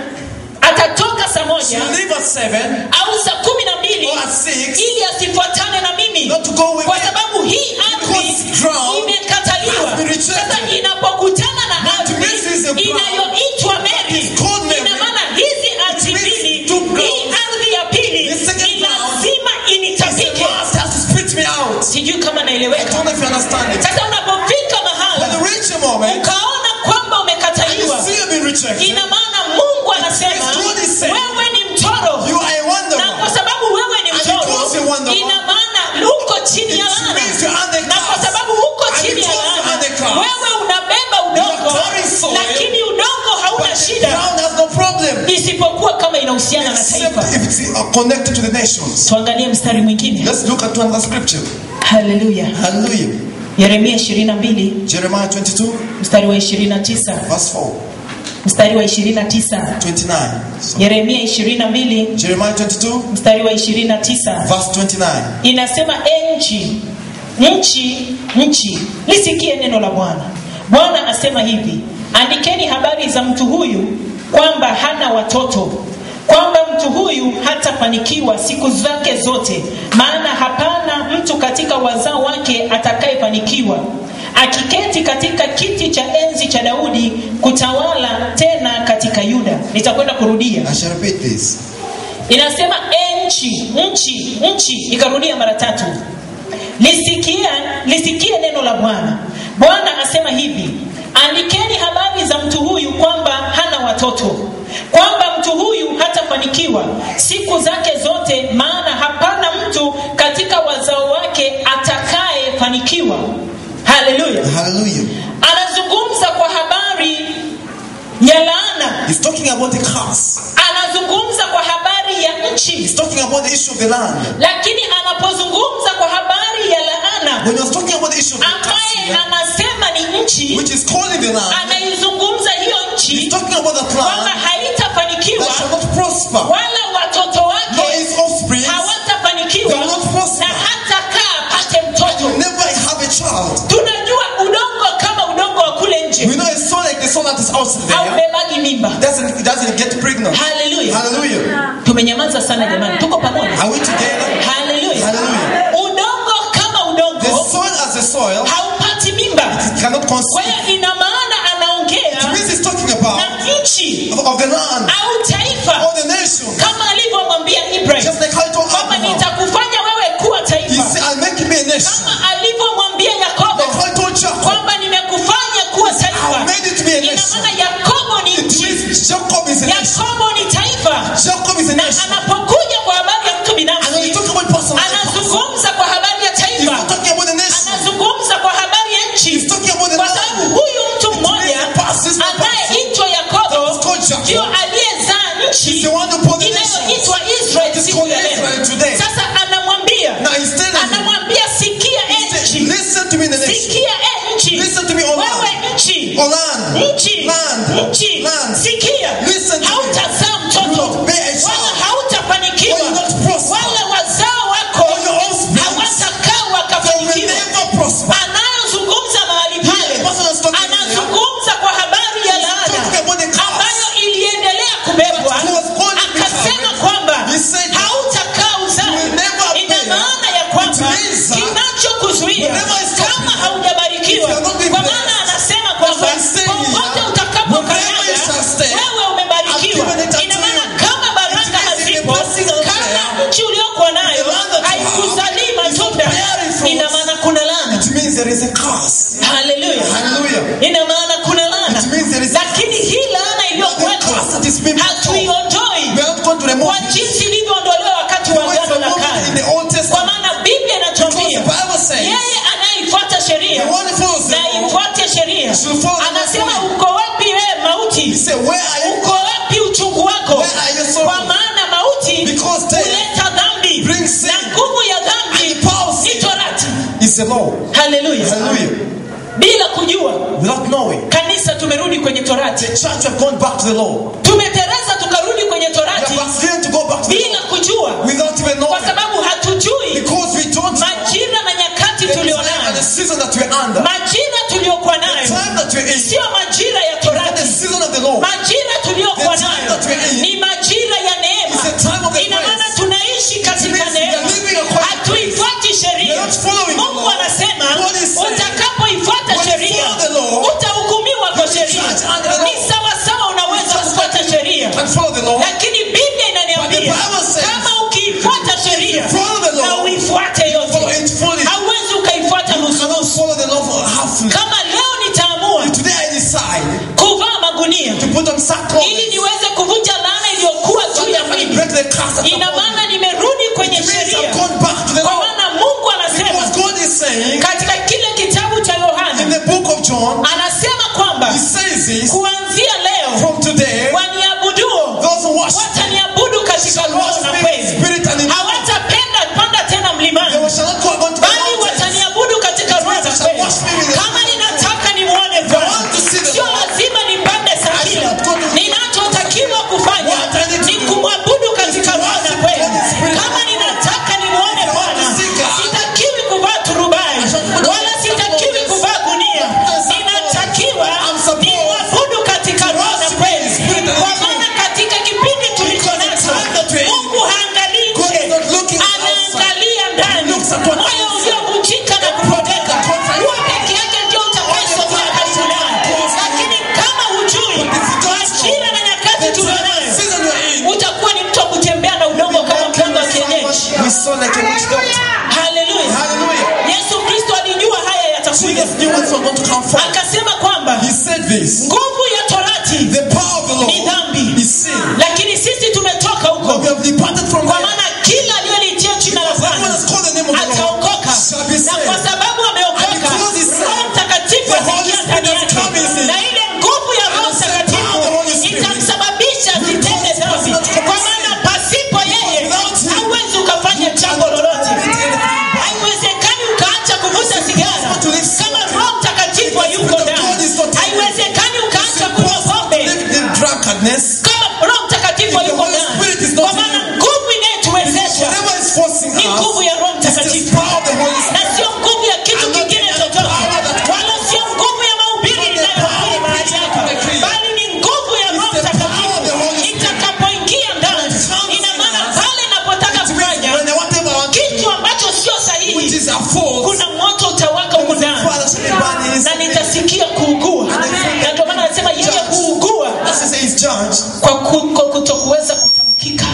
[SPEAKER 2] she'll leave at 7
[SPEAKER 1] au saa 12
[SPEAKER 2] or at 6,
[SPEAKER 1] ili asifuatane na mimi,
[SPEAKER 2] not to go with
[SPEAKER 1] kwa
[SPEAKER 2] me.
[SPEAKER 1] sababu hii ardhi
[SPEAKER 2] Because ground
[SPEAKER 1] imekataliwa.
[SPEAKER 2] has been rejected.
[SPEAKER 1] Sasa inapokutana na
[SPEAKER 2] Now to
[SPEAKER 1] ardhi
[SPEAKER 2] me this is a ground
[SPEAKER 1] inayoitwa Mary,
[SPEAKER 2] is called Mary.
[SPEAKER 1] ina maana hizi ardhi
[SPEAKER 2] means
[SPEAKER 1] mbili,
[SPEAKER 2] two grounds.
[SPEAKER 1] hii ardhi ya pili
[SPEAKER 2] The second
[SPEAKER 1] ni
[SPEAKER 2] ground
[SPEAKER 1] lazima
[SPEAKER 2] The
[SPEAKER 1] initapike.
[SPEAKER 2] master has to spit me out.
[SPEAKER 1] Sijui kama
[SPEAKER 2] I
[SPEAKER 1] naeleweka.
[SPEAKER 2] don't know if you understand it.
[SPEAKER 1] Sasa unapofika
[SPEAKER 2] When
[SPEAKER 1] mahala
[SPEAKER 2] you reach a moment,
[SPEAKER 1] ukaona kwamba
[SPEAKER 2] and you
[SPEAKER 1] umekataliwa,
[SPEAKER 2] see you've been rejected,
[SPEAKER 1] ina maana Mungu anasema
[SPEAKER 2] Yes, God is saying,
[SPEAKER 1] wewe ni mtoro,
[SPEAKER 2] you are a
[SPEAKER 1] na kwa
[SPEAKER 2] wanderer.
[SPEAKER 1] sababu wewe ni
[SPEAKER 2] And
[SPEAKER 1] mtoro,
[SPEAKER 2] because you're wanderer,
[SPEAKER 1] ina maana uko chini ya
[SPEAKER 2] It
[SPEAKER 1] laana,
[SPEAKER 2] means you're under
[SPEAKER 1] na kwa
[SPEAKER 2] curse.
[SPEAKER 1] sababu uko
[SPEAKER 2] And
[SPEAKER 1] chini ya
[SPEAKER 2] because you're
[SPEAKER 1] laana,
[SPEAKER 2] under curse,
[SPEAKER 1] wewe unabeba udongo,
[SPEAKER 2] you are carrying soil,
[SPEAKER 1] lakini udongo hauna
[SPEAKER 2] But the
[SPEAKER 1] shida,
[SPEAKER 2] ground has no problem.
[SPEAKER 1] isipokuwa kama inahusiana na
[SPEAKER 2] Except
[SPEAKER 1] taifa.
[SPEAKER 2] if it's connected to the nations.
[SPEAKER 1] Tuangalie mstari mwingine.
[SPEAKER 2] Let's look at another scripture.
[SPEAKER 1] Haleluya.
[SPEAKER 2] Hallelujah.
[SPEAKER 1] Yeremia 22
[SPEAKER 2] Jeremiah 22,
[SPEAKER 1] mstari wa 29,
[SPEAKER 2] verse 4,
[SPEAKER 1] mstari wa 29.
[SPEAKER 2] 29. So,
[SPEAKER 1] Yeremia 22
[SPEAKER 2] Jeremiah 22,
[SPEAKER 1] mstari wa 29
[SPEAKER 2] verse 29.
[SPEAKER 1] inasema, nchi, lisikie neno la Bwana. asema hivi, andikeni habari za mtu huyu kwamba hana watoto, kwamba mtu huyu hatafanikiwa siku zake zote, maana hapana mtu katika wazao wake atakayefanikiwa, akiketi katika kiti cha enzi cha Daudi kutawala tena katika Yuda. Nitakwenda kurudia.
[SPEAKER 2] I shall repeat this.
[SPEAKER 1] Inasema nchi, ikarudia mara 3. Lisikie neno la Bwana. Bwana asema hivi, andikeni habari za mtu huyu kwamba hana watoto, kwamba mtu huyu hatafanikiwa siku zake zote, maana hapana mtu katika wazao wake atakayefanikiwa. Hallelujah.
[SPEAKER 2] Hallelujah.
[SPEAKER 1] Anazungumza kwa habari ya laana.
[SPEAKER 2] He's talking about the curse.
[SPEAKER 1] Anazungumza kwa habari ya nchi.
[SPEAKER 2] He's talking about the issue of the land.
[SPEAKER 1] Lakini anapozungumza kwa habari ya laana,
[SPEAKER 2] When he was talking about the issue of the
[SPEAKER 1] ambaye
[SPEAKER 2] curse,
[SPEAKER 1] anasema ni nchi,
[SPEAKER 2] which is calling the land,
[SPEAKER 1] anaizungumza hiyo nchi
[SPEAKER 2] he's talking about the
[SPEAKER 1] kwamba
[SPEAKER 2] land
[SPEAKER 1] haitafanikiwa,
[SPEAKER 2] that shall not prosper,
[SPEAKER 1] wala watoto
[SPEAKER 2] nor
[SPEAKER 1] wake
[SPEAKER 2] his offspring
[SPEAKER 1] hawatafanikiwa,
[SPEAKER 2] they will not prosper,
[SPEAKER 1] na hata kaa apate mtoto.
[SPEAKER 2] will never have a child.
[SPEAKER 1] Tunajua udongo kama udongo wa kule nje
[SPEAKER 2] We know a soul like the soul that is out there
[SPEAKER 1] haubebagi mimba.
[SPEAKER 2] doesn't get pregnant.
[SPEAKER 1] Hallelujah.
[SPEAKER 2] Hallelujah.
[SPEAKER 1] Tumenyamaza sana jamani, tuko pamoja.
[SPEAKER 2] Are we together?
[SPEAKER 1] Hallelujah.
[SPEAKER 2] Hallelujah.
[SPEAKER 1] Udongo kama udongo,
[SPEAKER 2] The soil as a soil
[SPEAKER 1] haupati mimba.
[SPEAKER 2] cannot
[SPEAKER 1] Kwa
[SPEAKER 2] conceive.
[SPEAKER 1] hiyo ina maana
[SPEAKER 2] It
[SPEAKER 1] anaongea
[SPEAKER 2] means he's talking about
[SPEAKER 1] na nchi
[SPEAKER 2] of the land
[SPEAKER 1] au taifa,
[SPEAKER 2] or the nation.
[SPEAKER 1] kama alivyomwambia Ibrahim
[SPEAKER 2] Just like how he told
[SPEAKER 1] kwamba
[SPEAKER 2] Abraham.
[SPEAKER 1] nitakufanya wewe kuwa
[SPEAKER 2] He
[SPEAKER 1] taifa,
[SPEAKER 2] said, I'll make me a nation.
[SPEAKER 1] kama alivyomwambia Yakobo
[SPEAKER 2] Like how he told Jacob,
[SPEAKER 1] kwamba nimekufanya kuwa
[SPEAKER 2] I'll
[SPEAKER 1] taifa.
[SPEAKER 2] make it to be a
[SPEAKER 1] Ina
[SPEAKER 2] nation.
[SPEAKER 1] maana Yakobo ni
[SPEAKER 2] It
[SPEAKER 1] nchi,
[SPEAKER 2] means Jacob is a nation.
[SPEAKER 1] Yakobo ni taifa.
[SPEAKER 2] Jacob is a
[SPEAKER 1] Na
[SPEAKER 2] nation.
[SPEAKER 1] anapokuja kwa habari ya mtu
[SPEAKER 2] And when
[SPEAKER 1] binafsi,
[SPEAKER 2] you talk about person,
[SPEAKER 1] anazungumza kwa habari ya
[SPEAKER 2] he's
[SPEAKER 1] taifa,
[SPEAKER 2] not talking about the nation.
[SPEAKER 1] anazungumza kwa habari ya nchi,
[SPEAKER 2] He's talking about the
[SPEAKER 1] kwa sababu
[SPEAKER 2] land.
[SPEAKER 1] huyu mtu mmoja anayeitwa Yakobo ndio aliyezaa nchi
[SPEAKER 2] He's the one who put the nation.
[SPEAKER 1] inayoitwa Israel
[SPEAKER 2] It's
[SPEAKER 1] siku
[SPEAKER 2] called
[SPEAKER 1] ya
[SPEAKER 2] Israel
[SPEAKER 1] leo.
[SPEAKER 2] today.
[SPEAKER 1] Sasa anamwambia,
[SPEAKER 2] Now he's telling him,
[SPEAKER 1] anamwambia sikia nchi,
[SPEAKER 2] listen to me, the nation.
[SPEAKER 1] sikia nchi,
[SPEAKER 2] Listen to me, O land.
[SPEAKER 1] wewe nchi,
[SPEAKER 2] O land.
[SPEAKER 1] nchi,
[SPEAKER 2] Land.
[SPEAKER 1] nchi,
[SPEAKER 2] Land.
[SPEAKER 1] sikia,
[SPEAKER 2] Listen to me.
[SPEAKER 1] hautazaa
[SPEAKER 2] You
[SPEAKER 1] mtoto
[SPEAKER 2] will not bear a child.
[SPEAKER 1] wala hautafanikiwa,
[SPEAKER 2] Or you will not prosper.
[SPEAKER 1] wala wazao wako
[SPEAKER 2] Or your offspring
[SPEAKER 1] hawatakaa
[SPEAKER 2] will
[SPEAKER 1] wakafanikiwa.
[SPEAKER 2] never prosper.
[SPEAKER 1] Anayozungumza mahali pale,
[SPEAKER 2] The person that's talking here,
[SPEAKER 1] anazungumza kwa habari ya
[SPEAKER 2] talking
[SPEAKER 1] laana
[SPEAKER 2] about the curse
[SPEAKER 1] ambayo iliendelea kubebwa.
[SPEAKER 2] that was going to be
[SPEAKER 1] Akasema
[SPEAKER 2] carried.
[SPEAKER 1] kwamba
[SPEAKER 2] He said that
[SPEAKER 1] hautakaa uzao.
[SPEAKER 2] you will never
[SPEAKER 1] Ina
[SPEAKER 2] bear.
[SPEAKER 1] maana ya kwamba
[SPEAKER 2] It means that
[SPEAKER 1] kinachokuzuia
[SPEAKER 2] whenever it's stopping
[SPEAKER 1] kama
[SPEAKER 2] you,
[SPEAKER 1] haujabarikiwa,
[SPEAKER 2] if you are not being
[SPEAKER 1] kwa
[SPEAKER 2] blessed,
[SPEAKER 1] maana anasema
[SPEAKER 2] that's
[SPEAKER 1] kwamba
[SPEAKER 2] why I'm saying
[SPEAKER 1] popote
[SPEAKER 2] here,
[SPEAKER 1] utakapokanyaga
[SPEAKER 2] wherever you shall stay,
[SPEAKER 1] wewe umebarikiwa.
[SPEAKER 2] I've given it unto
[SPEAKER 1] Ina maana
[SPEAKER 2] you.
[SPEAKER 1] kama baraka
[SPEAKER 2] It means if the
[SPEAKER 1] hazipo,
[SPEAKER 2] blessing is
[SPEAKER 1] kama
[SPEAKER 2] there,
[SPEAKER 1] nchi uliokuwa nayo
[SPEAKER 2] the land that you have
[SPEAKER 1] haikuzalii
[SPEAKER 2] is not
[SPEAKER 1] matunda,
[SPEAKER 2] bearing fruits,
[SPEAKER 1] ina maana kuna laana.
[SPEAKER 2] it means there is a curse.
[SPEAKER 1] Hallelujah.
[SPEAKER 2] Hallelujah.
[SPEAKER 1] Ina maana kuna laana.
[SPEAKER 2] It means there is
[SPEAKER 1] Lakini hii laana
[SPEAKER 2] the
[SPEAKER 1] iliyokuwepo
[SPEAKER 2] curse that is being put off.
[SPEAKER 1] hatuiondoi
[SPEAKER 2] We are not going to remove
[SPEAKER 1] kwa
[SPEAKER 2] it.
[SPEAKER 1] jinsi ilivyoondolewa wakati
[SPEAKER 2] The
[SPEAKER 1] wa
[SPEAKER 2] way it's
[SPEAKER 1] Agano la
[SPEAKER 2] removed in the
[SPEAKER 1] Kale.
[SPEAKER 2] Old
[SPEAKER 1] Kwa
[SPEAKER 2] Testament.
[SPEAKER 1] maana Biblia
[SPEAKER 2] Because
[SPEAKER 1] inatuambia
[SPEAKER 2] the Bible says,
[SPEAKER 1] yeye anayeifuata sheria
[SPEAKER 2] the one who follows the
[SPEAKER 1] na
[SPEAKER 2] law
[SPEAKER 1] ifuate sheria.
[SPEAKER 2] should follow the
[SPEAKER 1] Anasema
[SPEAKER 2] law.
[SPEAKER 1] uko wapi wewe
[SPEAKER 2] He
[SPEAKER 1] mauti?
[SPEAKER 2] said, where are you?
[SPEAKER 1] Uko wapi uchungu wako?
[SPEAKER 2] Where are your sorrows?
[SPEAKER 1] Kwa maana mauti
[SPEAKER 2] Because death
[SPEAKER 1] huleta dhambi
[SPEAKER 2] brings sin.
[SPEAKER 1] na nguvu ya dhambi
[SPEAKER 2] And the power of
[SPEAKER 1] ni
[SPEAKER 2] sin
[SPEAKER 1] torati.
[SPEAKER 2] is the law.
[SPEAKER 1] Hallelujah.
[SPEAKER 2] Hallelujah.
[SPEAKER 1] Bila kujua,
[SPEAKER 2] Without knowing,
[SPEAKER 1] kanisa tumerudi kwenye torati.
[SPEAKER 2] the church have gone back to the law.
[SPEAKER 1] Tumetereza tukarudi kwenye
[SPEAKER 2] We
[SPEAKER 1] torati
[SPEAKER 2] are backsliding to go back to the
[SPEAKER 1] bila
[SPEAKER 2] law
[SPEAKER 1] kujua,
[SPEAKER 2] without even
[SPEAKER 1] kwa
[SPEAKER 2] knowing.
[SPEAKER 1] sababu hatujui
[SPEAKER 2] Because we don't know
[SPEAKER 1] majira na nyakati
[SPEAKER 2] the time and the
[SPEAKER 1] tulionayo.
[SPEAKER 2] season that we're under.
[SPEAKER 1] Majira tuliokuwa
[SPEAKER 2] The
[SPEAKER 1] nayo
[SPEAKER 2] time that we're in.
[SPEAKER 1] sio majira ya
[SPEAKER 2] And the
[SPEAKER 1] torati.
[SPEAKER 2] season of the law.
[SPEAKER 1] Majira tuliokuwa
[SPEAKER 2] The time
[SPEAKER 1] nayo
[SPEAKER 2] that we're in
[SPEAKER 1] ni majira ya
[SPEAKER 2] It's
[SPEAKER 1] neema.
[SPEAKER 2] the time of the
[SPEAKER 1] Ina maana
[SPEAKER 2] grace.
[SPEAKER 1] tunaishi katika
[SPEAKER 2] means we are
[SPEAKER 1] neema,
[SPEAKER 2] living according to
[SPEAKER 1] hatuifuati
[SPEAKER 2] We
[SPEAKER 1] sheria.
[SPEAKER 2] are not following the
[SPEAKER 1] Mungu
[SPEAKER 2] law.
[SPEAKER 1] anasema
[SPEAKER 2] God is saying,
[SPEAKER 1] utakapoifuata
[SPEAKER 2] when you
[SPEAKER 1] sheria
[SPEAKER 2] follow the law,
[SPEAKER 1] utahukumiwa kwa
[SPEAKER 2] will be
[SPEAKER 1] sheria.
[SPEAKER 2] judged under the law.
[SPEAKER 1] Ni sawasawa unaweza
[SPEAKER 2] Just
[SPEAKER 1] kufuata sheria,
[SPEAKER 2] and follow the law.
[SPEAKER 1] lakini Biblia inaniambia
[SPEAKER 2] But the Bible says,
[SPEAKER 1] kama ukiifuata sheria
[SPEAKER 2] follow the law,
[SPEAKER 1] na uifuate
[SPEAKER 2] follow
[SPEAKER 1] yote,
[SPEAKER 2] it fully.
[SPEAKER 1] hauwezi ukaifuata
[SPEAKER 2] You
[SPEAKER 1] nusu
[SPEAKER 2] cannot
[SPEAKER 1] nusu.
[SPEAKER 2] follow the law for halfly.
[SPEAKER 1] Kama leo nitaamua
[SPEAKER 2] Today I decide
[SPEAKER 1] kuvaa magunia
[SPEAKER 2] to put on sackcloth
[SPEAKER 1] ili niweze kuvunja laana iliyokuwa
[SPEAKER 2] so
[SPEAKER 1] juu ya
[SPEAKER 2] that I
[SPEAKER 1] mimi,
[SPEAKER 2] break the curse that's
[SPEAKER 1] ina
[SPEAKER 2] upon me.
[SPEAKER 1] maana nimerudi kwenye
[SPEAKER 2] It means
[SPEAKER 1] sheria.
[SPEAKER 2] I've gone back to the
[SPEAKER 1] Kwa
[SPEAKER 2] law.
[SPEAKER 1] maana Mungu anasema
[SPEAKER 2] Because God is saying
[SPEAKER 1] katika kile kitabu cha
[SPEAKER 2] in
[SPEAKER 1] Yohana,
[SPEAKER 2] the book of John,
[SPEAKER 1] anasema kwamba
[SPEAKER 2] he says this,
[SPEAKER 1] kuanzia leo
[SPEAKER 2] from today,
[SPEAKER 1] waniabuduo
[SPEAKER 2] those who worship
[SPEAKER 1] wataniabudu katika
[SPEAKER 2] shall
[SPEAKER 1] roho
[SPEAKER 2] worship
[SPEAKER 1] na
[SPEAKER 2] me in
[SPEAKER 1] kweli.
[SPEAKER 2] spirit and in truth.
[SPEAKER 1] Hawatapenda panda tena mlimani,
[SPEAKER 2] They shall not go about to the
[SPEAKER 1] bali
[SPEAKER 2] mountains.
[SPEAKER 1] wataniabudu katika roho na
[SPEAKER 2] shall
[SPEAKER 1] kweli.
[SPEAKER 2] worship me with the
[SPEAKER 1] Kama ninataka nimuone Bwana,
[SPEAKER 2] want to see the
[SPEAKER 1] sio
[SPEAKER 2] Lord.
[SPEAKER 1] lazima nipande
[SPEAKER 2] I
[SPEAKER 1] sakina.
[SPEAKER 2] shall not go to-
[SPEAKER 1] Ninachotakiwa kufanya
[SPEAKER 2] What I need to
[SPEAKER 1] ni
[SPEAKER 2] do
[SPEAKER 1] kumwabudu katika roho na kweli.
[SPEAKER 2] God in spirit.
[SPEAKER 1] Kama ninataka nimuone
[SPEAKER 2] If I want
[SPEAKER 1] Bwana,
[SPEAKER 2] to see God,
[SPEAKER 1] sitakiwi kuvaa turubai
[SPEAKER 2] I shall put on
[SPEAKER 1] wala
[SPEAKER 2] the
[SPEAKER 1] sitakiwi
[SPEAKER 2] sackcloth.
[SPEAKER 1] kuvaa gunia.
[SPEAKER 2] Put on the sackcloth.
[SPEAKER 1] Ninatakiwa
[SPEAKER 2] this.
[SPEAKER 1] Nguvu ya torati
[SPEAKER 2] The power of the
[SPEAKER 1] ni
[SPEAKER 2] law
[SPEAKER 1] dhambi,
[SPEAKER 2] is sin.
[SPEAKER 1] lakini sisi tumetoka
[SPEAKER 2] But
[SPEAKER 1] huko,
[SPEAKER 2] we have departed from
[SPEAKER 1] kwa
[SPEAKER 2] there.
[SPEAKER 1] maana kila aliyelitia jina la
[SPEAKER 2] Everyone
[SPEAKER 1] Bwana
[SPEAKER 2] has called the name of the Lord
[SPEAKER 1] ataokoka,
[SPEAKER 2] shall be
[SPEAKER 1] na kwa
[SPEAKER 2] saved.
[SPEAKER 1] sababu ameokoka,
[SPEAKER 2] And because he's saved,
[SPEAKER 1] Roho Mtakatifu
[SPEAKER 2] the Holy
[SPEAKER 1] ataingia
[SPEAKER 2] Spirit
[SPEAKER 1] ndani
[SPEAKER 2] has come in
[SPEAKER 1] yake,
[SPEAKER 2] him.
[SPEAKER 1] na ile nguvu ya Roho
[SPEAKER 2] And the power of the Holy
[SPEAKER 1] Mtakatifu
[SPEAKER 2] Spirit
[SPEAKER 1] itamsababisha
[SPEAKER 2] will
[SPEAKER 1] asitende
[SPEAKER 2] cause the
[SPEAKER 1] dhambi,
[SPEAKER 2] person not to
[SPEAKER 1] kwa
[SPEAKER 2] commit
[SPEAKER 1] maana
[SPEAKER 2] sin.
[SPEAKER 1] pasipo yeye
[SPEAKER 2] Without him,
[SPEAKER 1] hauwezi ukafanya jambo lolote. Haiwezekani ukaacha kuvuta sigara kama Roho Mtakatifu hayuko ndani. Haiwezekani ukaacha kunywa pombe
[SPEAKER 2] Live in drunkenness.
[SPEAKER 1] kama Roho Mtakatifu hayuko ndani, kwa maana nguvu inayotuwezesha
[SPEAKER 2] Whatever is forcing
[SPEAKER 1] ni nguvu
[SPEAKER 2] us
[SPEAKER 1] ya Roho
[SPEAKER 2] is the
[SPEAKER 1] Mtakatifu,
[SPEAKER 2] power of the Holy
[SPEAKER 1] na
[SPEAKER 2] Spirit.
[SPEAKER 1] sio nguvu ya kitu kingine chochote, wala sio nguvu ya mahubiri inayohubiri mahali hapa, bali ni nguvu ya Roho Mtakatifu itakapoingia ndani. Ina maana pale inapotaka kufanya kitu ambacho sio
[SPEAKER 2] Which
[SPEAKER 1] sahihi,
[SPEAKER 2] is a fault.
[SPEAKER 1] kuna moto utawaka huko ndani
[SPEAKER 2] Father shall be burning his.
[SPEAKER 1] na nitasikia kuugua. Na ndio maana anasema yeye kuugua
[SPEAKER 2] As he says, judge
[SPEAKER 1] kwa kutokuweza kutamkika.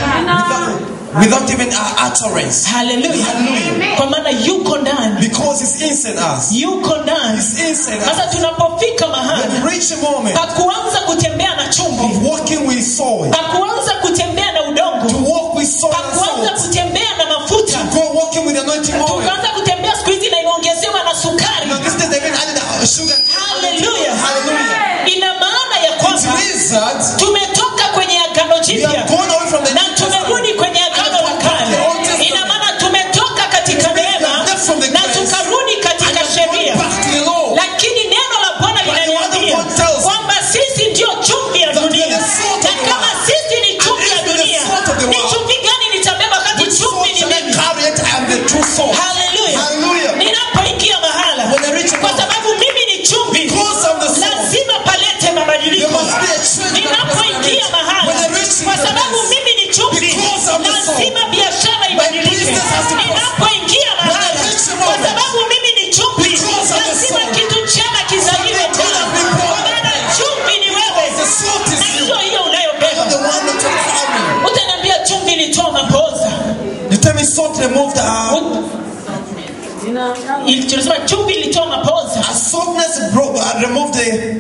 [SPEAKER 2] without even utterance.
[SPEAKER 1] Haleluya, kwa maana yuko ndani,
[SPEAKER 2] Because he's inside us.
[SPEAKER 1] yuko ndani.
[SPEAKER 2] He's inside
[SPEAKER 1] Sasa
[SPEAKER 2] us.
[SPEAKER 1] tunapofika mahali
[SPEAKER 2] When we reach a moment
[SPEAKER 1] pa kuanza kutembea na chumvi,
[SPEAKER 2] of walking with soil,
[SPEAKER 1] pa kuanza kutembea na
[SPEAKER 2] to
[SPEAKER 1] udongo,
[SPEAKER 2] walk with soil
[SPEAKER 1] pa
[SPEAKER 2] and
[SPEAKER 1] kuanza
[SPEAKER 2] salt,
[SPEAKER 1] kutembea na mafuta,
[SPEAKER 2] go walking with anointing oil.
[SPEAKER 1] tukaanza kutembea siku hizi na inaongezewa na sukari.
[SPEAKER 2] Now this day they've even added sugar.
[SPEAKER 1] Haleluya,
[SPEAKER 2] Hallelujah.
[SPEAKER 1] ina maana ya
[SPEAKER 2] It
[SPEAKER 1] kwamba
[SPEAKER 2] means that
[SPEAKER 1] tumetoka kwenye agano
[SPEAKER 2] we
[SPEAKER 1] jipya
[SPEAKER 2] have gone away from the
[SPEAKER 1] na
[SPEAKER 2] New Testament.
[SPEAKER 1] tumerudi kwenye agano la kale. Ina maana tumetoka katika neema na tukarudi katika sheria,
[SPEAKER 2] Back to the law.
[SPEAKER 1] lakini neno la Bwana linaniambia kwamba sisi ndio chumvi ya dunia, na kama sisi ni chumvi ya dunia, ni chumvi gani nitabeba wakati
[SPEAKER 2] Which
[SPEAKER 1] chumvi
[SPEAKER 2] salt
[SPEAKER 1] ni
[SPEAKER 2] shall I
[SPEAKER 1] mimi?
[SPEAKER 2] carry it? I am the true salt.
[SPEAKER 1] Haleluya,
[SPEAKER 2] Hallelujah.
[SPEAKER 1] ninapoingia mahala,
[SPEAKER 2] When I reach a
[SPEAKER 1] kwa
[SPEAKER 2] point,
[SPEAKER 1] sababu mimi ni chumvi,
[SPEAKER 2] because I'm the salt,
[SPEAKER 1] lazima palete
[SPEAKER 2] there
[SPEAKER 1] mabadiliko.
[SPEAKER 2] must be a change.
[SPEAKER 1] Ninapoingia mahala,
[SPEAKER 2] When I reach
[SPEAKER 1] kwa
[SPEAKER 2] the
[SPEAKER 1] sababu
[SPEAKER 2] place,
[SPEAKER 1] mimi ni chumvi,
[SPEAKER 2] because I'm the salt,
[SPEAKER 1] lazima biashara ibadilike.
[SPEAKER 2] business has to prosper.
[SPEAKER 1] Ninapoingia mahala,
[SPEAKER 2] When I reach the
[SPEAKER 1] kwa
[SPEAKER 2] moment,
[SPEAKER 1] sababu mimi ni chumvi,
[SPEAKER 2] because I'm the
[SPEAKER 1] lazima
[SPEAKER 2] salt,
[SPEAKER 1] kitu chema kizaliwe
[SPEAKER 2] something good has been
[SPEAKER 1] tena,
[SPEAKER 2] born.
[SPEAKER 1] kwa maana chumvi ni wewe
[SPEAKER 2] The salt is
[SPEAKER 1] na
[SPEAKER 2] you.
[SPEAKER 1] sio hiyo
[SPEAKER 2] I'm
[SPEAKER 1] unayobeba.
[SPEAKER 2] the one that will carry.
[SPEAKER 1] Utaniambia chumvi ilitoa mapoza.
[SPEAKER 2] You tell me salt removed
[SPEAKER 1] Tunasema chumvi ilitoa mapoza.
[SPEAKER 2] saltness removed the.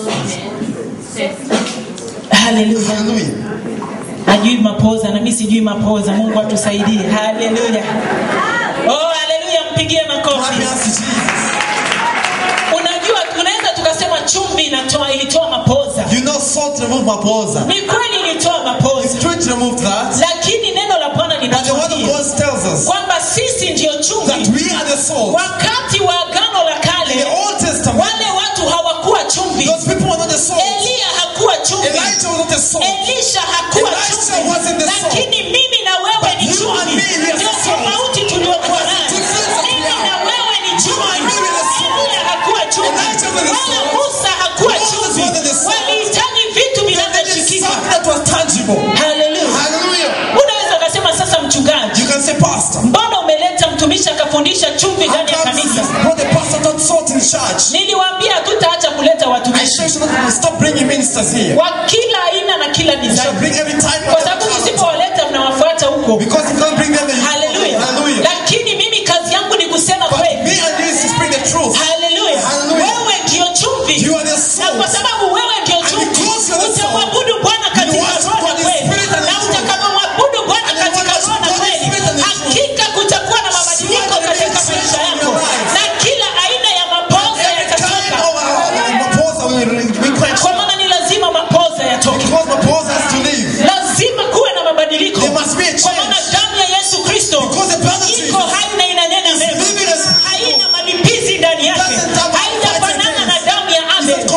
[SPEAKER 1] Haleluya.
[SPEAKER 2] Hallelujah.
[SPEAKER 1] Hajui mapoza na mimi sijui mapoza. Mungu atusaidie. Haleluya. Oh, haleluya, mpigie
[SPEAKER 2] Clap
[SPEAKER 1] makofi.
[SPEAKER 2] your hands to Jesus.
[SPEAKER 1] Unajua tunaweza tukasema chumvi ilitoa mapoza.
[SPEAKER 2] You know salt removed mapoza.
[SPEAKER 1] Ni kweli ilitoa mapoza.
[SPEAKER 2] Truth removed that.
[SPEAKER 1] Lakini neno la Bwana
[SPEAKER 2] But the word of
[SPEAKER 1] linatuambia
[SPEAKER 2] God tells us
[SPEAKER 1] kwamba sisi ndio
[SPEAKER 2] that
[SPEAKER 1] chumvi.
[SPEAKER 2] we are the salt.
[SPEAKER 1] Wakati wa agano la
[SPEAKER 2] In the
[SPEAKER 1] kale,
[SPEAKER 2] Old Testament,
[SPEAKER 1] wale watu hawakuwa chumvi.
[SPEAKER 2] those people were not the salt.
[SPEAKER 1] Eliya hakuwa chumvi.
[SPEAKER 2] Elijah was not the salt.
[SPEAKER 1] Elisha hakuwa
[SPEAKER 2] Elisha
[SPEAKER 1] chumvi.
[SPEAKER 2] wasn't the salt.
[SPEAKER 1] Lakini mimi na wewe ni
[SPEAKER 2] But you and
[SPEAKER 1] chumvi.
[SPEAKER 2] me, we are
[SPEAKER 1] Ndio
[SPEAKER 2] the salt.
[SPEAKER 1] tofauti tuliokuwa
[SPEAKER 2] And
[SPEAKER 1] nayo.
[SPEAKER 2] that's the difference that we
[SPEAKER 1] Mimi
[SPEAKER 2] have.
[SPEAKER 1] na wewe ni chumvi.
[SPEAKER 2] and me, we are the salt.
[SPEAKER 1] Eliya hakuwa chumvi.
[SPEAKER 2] Elijah was the
[SPEAKER 1] Wala
[SPEAKER 2] salt.
[SPEAKER 1] Musa hakuwa
[SPEAKER 2] Moses
[SPEAKER 1] chumvi.
[SPEAKER 2] wasn't the salt.
[SPEAKER 1] Walihitaji vitu
[SPEAKER 2] They needed
[SPEAKER 1] vinavyoshikika.
[SPEAKER 2] something that was tangible.
[SPEAKER 1] Haleluya.
[SPEAKER 2] Hallelujah.
[SPEAKER 1] Unaweza ukasema sasa, mchungaji,
[SPEAKER 2] You can say, Pastor,
[SPEAKER 1] mbona umeleta mtumishi akafundisha chumvi ndani ya kanisa?
[SPEAKER 2] brought the pastor not salt in church.
[SPEAKER 1] Niliwaambia hatutaacha kuleta
[SPEAKER 2] I
[SPEAKER 1] watumishi
[SPEAKER 2] sure should not stop bringing ministers here.
[SPEAKER 1] wa kila aina na kila
[SPEAKER 2] You shall
[SPEAKER 1] design,
[SPEAKER 2] bring every type
[SPEAKER 1] kwa
[SPEAKER 2] of
[SPEAKER 1] sababu
[SPEAKER 2] character.
[SPEAKER 1] tusipowaleta mnawafuata huko.
[SPEAKER 2] Because if you don't bring them, then you
[SPEAKER 1] Haleluya.
[SPEAKER 2] Hallelujah.
[SPEAKER 1] Lakini mimi kazi yangu ni kusema
[SPEAKER 2] But
[SPEAKER 1] kweli.
[SPEAKER 2] me and you is to speak the truth.
[SPEAKER 1] Haleluya.
[SPEAKER 2] Hallelujah.
[SPEAKER 1] Wewe ndio chumvi.
[SPEAKER 2] You are the
[SPEAKER 1] Na kwa
[SPEAKER 2] salt.
[SPEAKER 1] sababu wewe ndio
[SPEAKER 2] And
[SPEAKER 1] chumvi,
[SPEAKER 2] because you're the salt,
[SPEAKER 1] utamwabudu Bwana katika
[SPEAKER 2] you worship
[SPEAKER 1] roho na
[SPEAKER 2] God in
[SPEAKER 1] kweli.
[SPEAKER 2] spirit and in
[SPEAKER 1] Na
[SPEAKER 2] truth.
[SPEAKER 1] utakapomwabudu Bwana
[SPEAKER 2] And you
[SPEAKER 1] katika
[SPEAKER 2] worship
[SPEAKER 1] roho na
[SPEAKER 2] God in
[SPEAKER 1] kweli,
[SPEAKER 2] spirit and in truth.
[SPEAKER 1] hakika kutakuwa na mabadiliko
[SPEAKER 2] Surely
[SPEAKER 1] katika
[SPEAKER 2] there will be a
[SPEAKER 1] maisha
[SPEAKER 2] change in
[SPEAKER 1] yako,
[SPEAKER 2] your life.
[SPEAKER 1] na kila aina ya mapoza
[SPEAKER 2] Every kind
[SPEAKER 1] yatatoka,
[SPEAKER 2] of mapoza will quench.
[SPEAKER 1] kwa maana ni lazima mapoza yatoke.
[SPEAKER 2] Because mapoza has to leave.
[SPEAKER 1] Lazima kuwe na mabadiliko,
[SPEAKER 2] There must be a
[SPEAKER 1] kwa maana
[SPEAKER 2] change.
[SPEAKER 1] damu ya Yesu Kristo
[SPEAKER 2] Because the blood of
[SPEAKER 1] iko
[SPEAKER 2] Jesus
[SPEAKER 1] hai na inanena mema,
[SPEAKER 2] living as
[SPEAKER 1] haina malipizi ndani yake,
[SPEAKER 2] Doesn't have
[SPEAKER 1] haijafanana na damu ya Abel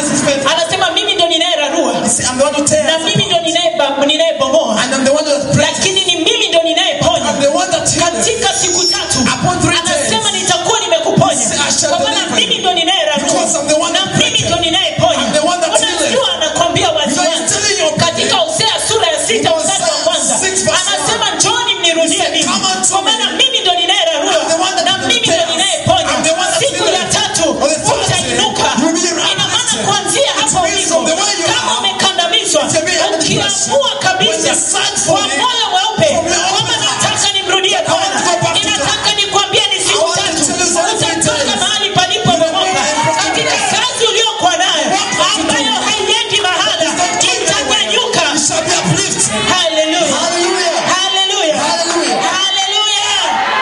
[SPEAKER 2] Jesus is faithful.
[SPEAKER 1] Anasema mimi ndio ninayerarua
[SPEAKER 2] He said, I'm the one who tears.
[SPEAKER 1] na mimi ndio ninayebomoa,
[SPEAKER 2] And I'm the one that breaks.
[SPEAKER 1] lakini ni mimi ndio ninayeponya.
[SPEAKER 2] I'm the one that heals.
[SPEAKER 1] Katika siku 3
[SPEAKER 2] Upon 3 days.
[SPEAKER 1] anasema nitakuwa nimekuponya,
[SPEAKER 2] I shall
[SPEAKER 1] kwa maana
[SPEAKER 2] deliver
[SPEAKER 1] mimi
[SPEAKER 2] you.
[SPEAKER 1] ndio ninayerarua
[SPEAKER 2] Because I'm the one
[SPEAKER 1] na
[SPEAKER 2] that
[SPEAKER 1] mimi
[SPEAKER 2] breaks.
[SPEAKER 1] ndio ninayeponya.
[SPEAKER 2] I'm the one that heals.
[SPEAKER 1] Unajua anakwambia
[SPEAKER 2] Because he's
[SPEAKER 1] wazi
[SPEAKER 2] telling you
[SPEAKER 1] katika Hosea sura ya 6
[SPEAKER 2] Because
[SPEAKER 1] mstari wa kwanza
[SPEAKER 2] 6 verse
[SPEAKER 1] anasema njooni mnirudie
[SPEAKER 2] He said,
[SPEAKER 1] mimi,
[SPEAKER 2] "Come unto
[SPEAKER 1] kwa
[SPEAKER 2] me."
[SPEAKER 1] maana mimi ndio ninayerarua
[SPEAKER 2] I'm the one that
[SPEAKER 1] na mimi ndio
[SPEAKER 2] repairs.
[SPEAKER 1] ninayeponya.
[SPEAKER 2] I'm the one that
[SPEAKER 1] Siku ya
[SPEAKER 2] heals.
[SPEAKER 1] 3
[SPEAKER 2] On the third day,
[SPEAKER 1] utainuka.
[SPEAKER 2] you will be
[SPEAKER 1] Ina maana
[SPEAKER 2] uplifted.
[SPEAKER 1] kuanzia
[SPEAKER 2] It
[SPEAKER 1] hapo
[SPEAKER 2] means
[SPEAKER 1] ulipo
[SPEAKER 2] from the way you
[SPEAKER 1] kama
[SPEAKER 2] are,
[SPEAKER 1] umekandamizwa,
[SPEAKER 2] if you're being under
[SPEAKER 1] ukiamua
[SPEAKER 2] when
[SPEAKER 1] kabisa
[SPEAKER 2] you stand for
[SPEAKER 1] kwa
[SPEAKER 2] it,
[SPEAKER 1] moyo mweupe
[SPEAKER 2] from your own
[SPEAKER 1] kwamba
[SPEAKER 2] heart,
[SPEAKER 1] nataka nimrudie
[SPEAKER 2] I want to go
[SPEAKER 1] Bwana,
[SPEAKER 2] back to
[SPEAKER 1] ninataka nikwambie ni siku
[SPEAKER 2] I want to
[SPEAKER 1] 3
[SPEAKER 2] tell you something
[SPEAKER 1] utatoka
[SPEAKER 2] days.
[SPEAKER 1] mahali palipobomoka
[SPEAKER 2] You will be
[SPEAKER 1] katika
[SPEAKER 2] in
[SPEAKER 1] kazi uliokuwa nayo ambayo haiendi mahala, itanyanyuka.
[SPEAKER 2] You shall be uplifted.
[SPEAKER 1] Hallelujah.
[SPEAKER 2] Hallelujah.
[SPEAKER 1] Hallelujah.
[SPEAKER 2] Hallelujah.
[SPEAKER 1] Hallelujah.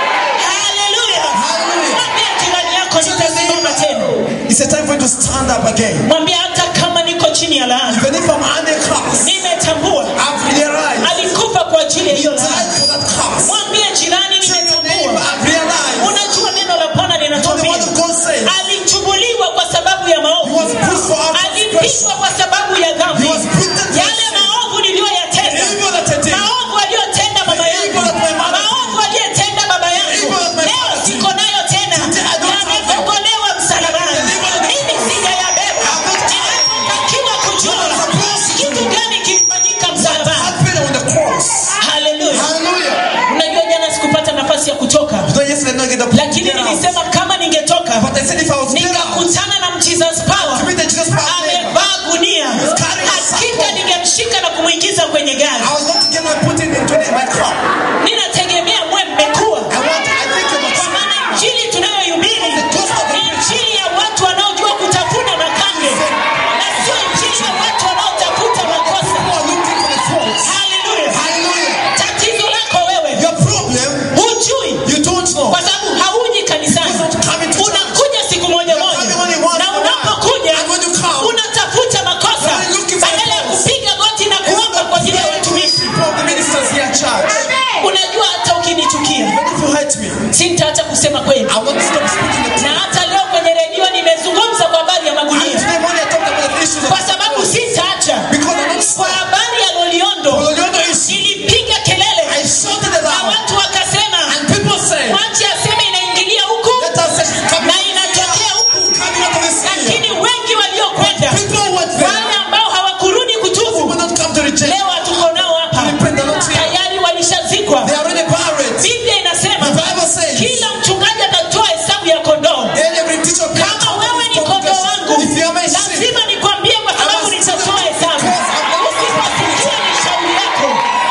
[SPEAKER 1] Hallelujah.
[SPEAKER 2] Hallelujah.
[SPEAKER 1] Mwambie jirani yako nitasimama tena.
[SPEAKER 2] It's a time for you to stand up again.
[SPEAKER 1] Mwambie hata kama niko chini ya laana,
[SPEAKER 2] Even if I'm under curse,
[SPEAKER 1] nimetambua
[SPEAKER 2] I've realized
[SPEAKER 1] alikufa kwa ajili ya
[SPEAKER 2] He
[SPEAKER 1] hiyo
[SPEAKER 2] died
[SPEAKER 1] laana.
[SPEAKER 2] for that curse.
[SPEAKER 1] Mwambie jirani
[SPEAKER 2] Tell your neighbor,
[SPEAKER 1] nimetambua.
[SPEAKER 2] I've realized.
[SPEAKER 1] Unajua neno la Bwana
[SPEAKER 2] You know the
[SPEAKER 1] linatuambia
[SPEAKER 2] word of God says
[SPEAKER 1] alichubuliwa kwa sababu ya
[SPEAKER 2] He
[SPEAKER 1] maovu,
[SPEAKER 2] was pushed for our
[SPEAKER 1] alipigwa
[SPEAKER 2] transgression.
[SPEAKER 1] kwa sababu ya dhambi.
[SPEAKER 2] He was beaten for
[SPEAKER 1] Yale
[SPEAKER 2] sin.
[SPEAKER 1] maovu niliyoyatenda,
[SPEAKER 2] The evil that I did.
[SPEAKER 1] maovu aliyotenda baba yangu,
[SPEAKER 2] evil that my mother did.
[SPEAKER 1] maovu aliyetenda baba yangu,
[SPEAKER 2] evil that my
[SPEAKER 1] leo
[SPEAKER 2] father did.
[SPEAKER 1] siko nayo tena,
[SPEAKER 2] Today I don't have them.
[SPEAKER 1] yamekokolewa msalabani.
[SPEAKER 2] Delivered on the
[SPEAKER 1] Mimi
[SPEAKER 2] cross.
[SPEAKER 1] sijayabeba.
[SPEAKER 2] I'm not tired.
[SPEAKER 1] Ninatakiwa kujua
[SPEAKER 2] You are supposed to
[SPEAKER 1] kitu
[SPEAKER 2] know.
[SPEAKER 1] gani kilifanyika msalabani.
[SPEAKER 2] Happened on the cross.
[SPEAKER 1] Hallelujah.
[SPEAKER 2] Hallelujah.
[SPEAKER 1] Unajua jana sikupata nafasi ya kutoka,
[SPEAKER 2] You know, yesterday I did not get the
[SPEAKER 1] lakini nilisema kama ningetoka
[SPEAKER 2] But I said if I was get out
[SPEAKER 1] nikakutana na Jesus Power
[SPEAKER 2] to meet the Jesus power neighbor,
[SPEAKER 1] amevaa gunia,
[SPEAKER 2] carrying a sack.
[SPEAKER 1] hakika ningemshika na kumwingiza kwenye gari.
[SPEAKER 2] I was going to get my put him into my car.
[SPEAKER 1] Ninategemea mwe mmekuwa,
[SPEAKER 2] I think you're
[SPEAKER 1] kwa maana
[SPEAKER 2] much.
[SPEAKER 1] injili tunayohubiri
[SPEAKER 2] The gospel of
[SPEAKER 1] ni injili ya watu wanaojua kutafuna makange na sio injili ya watu wanaotafuta makosa.
[SPEAKER 2] People are looking for the faults.
[SPEAKER 1] Hallelujah.
[SPEAKER 2] Hallelujah.
[SPEAKER 1] Tatizo lako wewe
[SPEAKER 2] Your problem,
[SPEAKER 1] hujui,
[SPEAKER 2] you don't know.
[SPEAKER 1] kwa sababu hauji kanisani. Unakuja siku moja moja, na unapokuja unatafuta makosa badala ya kupiga goti na kuomba kwa ajili ya watumishi.
[SPEAKER 2] The ministers here at church.
[SPEAKER 1] Unajua hata ukinichukia
[SPEAKER 2] But if you hate me,
[SPEAKER 1] sitaacha kusema kweli,
[SPEAKER 2] I want to stop speaking the
[SPEAKER 1] na
[SPEAKER 2] truth.
[SPEAKER 1] hata leo kwenye redio nimezungumza kwa habari ya
[SPEAKER 2] And
[SPEAKER 1] magunia,
[SPEAKER 2] today morning I talked about the issues
[SPEAKER 1] kwa
[SPEAKER 2] of
[SPEAKER 1] sababu sitaacha.
[SPEAKER 2] because I'm not
[SPEAKER 1] Kwa habari ya Loliondo
[SPEAKER 2] Loliondo issue.
[SPEAKER 1] nilipiga kelele
[SPEAKER 2] I shouted it
[SPEAKER 1] na
[SPEAKER 2] out.
[SPEAKER 1] watu wakasema,
[SPEAKER 2] And people say,
[SPEAKER 1] mwache aseme inaingilia huku
[SPEAKER 2] let us say she's coming
[SPEAKER 1] na inatokea huku.
[SPEAKER 2] coming out of this area.
[SPEAKER 1] Lakini wengi waliokwenda,
[SPEAKER 2] People went there.
[SPEAKER 1] wale ambao hawakurudi
[SPEAKER 2] Will
[SPEAKER 1] kutubu,
[SPEAKER 2] not come to reject.
[SPEAKER 1] leo hatuko nao hapa,
[SPEAKER 2] Repent the Lord.
[SPEAKER 1] tayari walishazikwa.
[SPEAKER 2] They are already buried.
[SPEAKER 1] Biblia inasema
[SPEAKER 2] The Bible says,
[SPEAKER 1] kila mchungaji atatoa hesabu ya kondoo.
[SPEAKER 2] every teacher of
[SPEAKER 1] Kama wewe ni kondoo wangu,
[SPEAKER 2] if you are my sheep,
[SPEAKER 1] lazima nikwambie, kwa sababu nitatoa hesabu. Usiposikia ni shauri yako,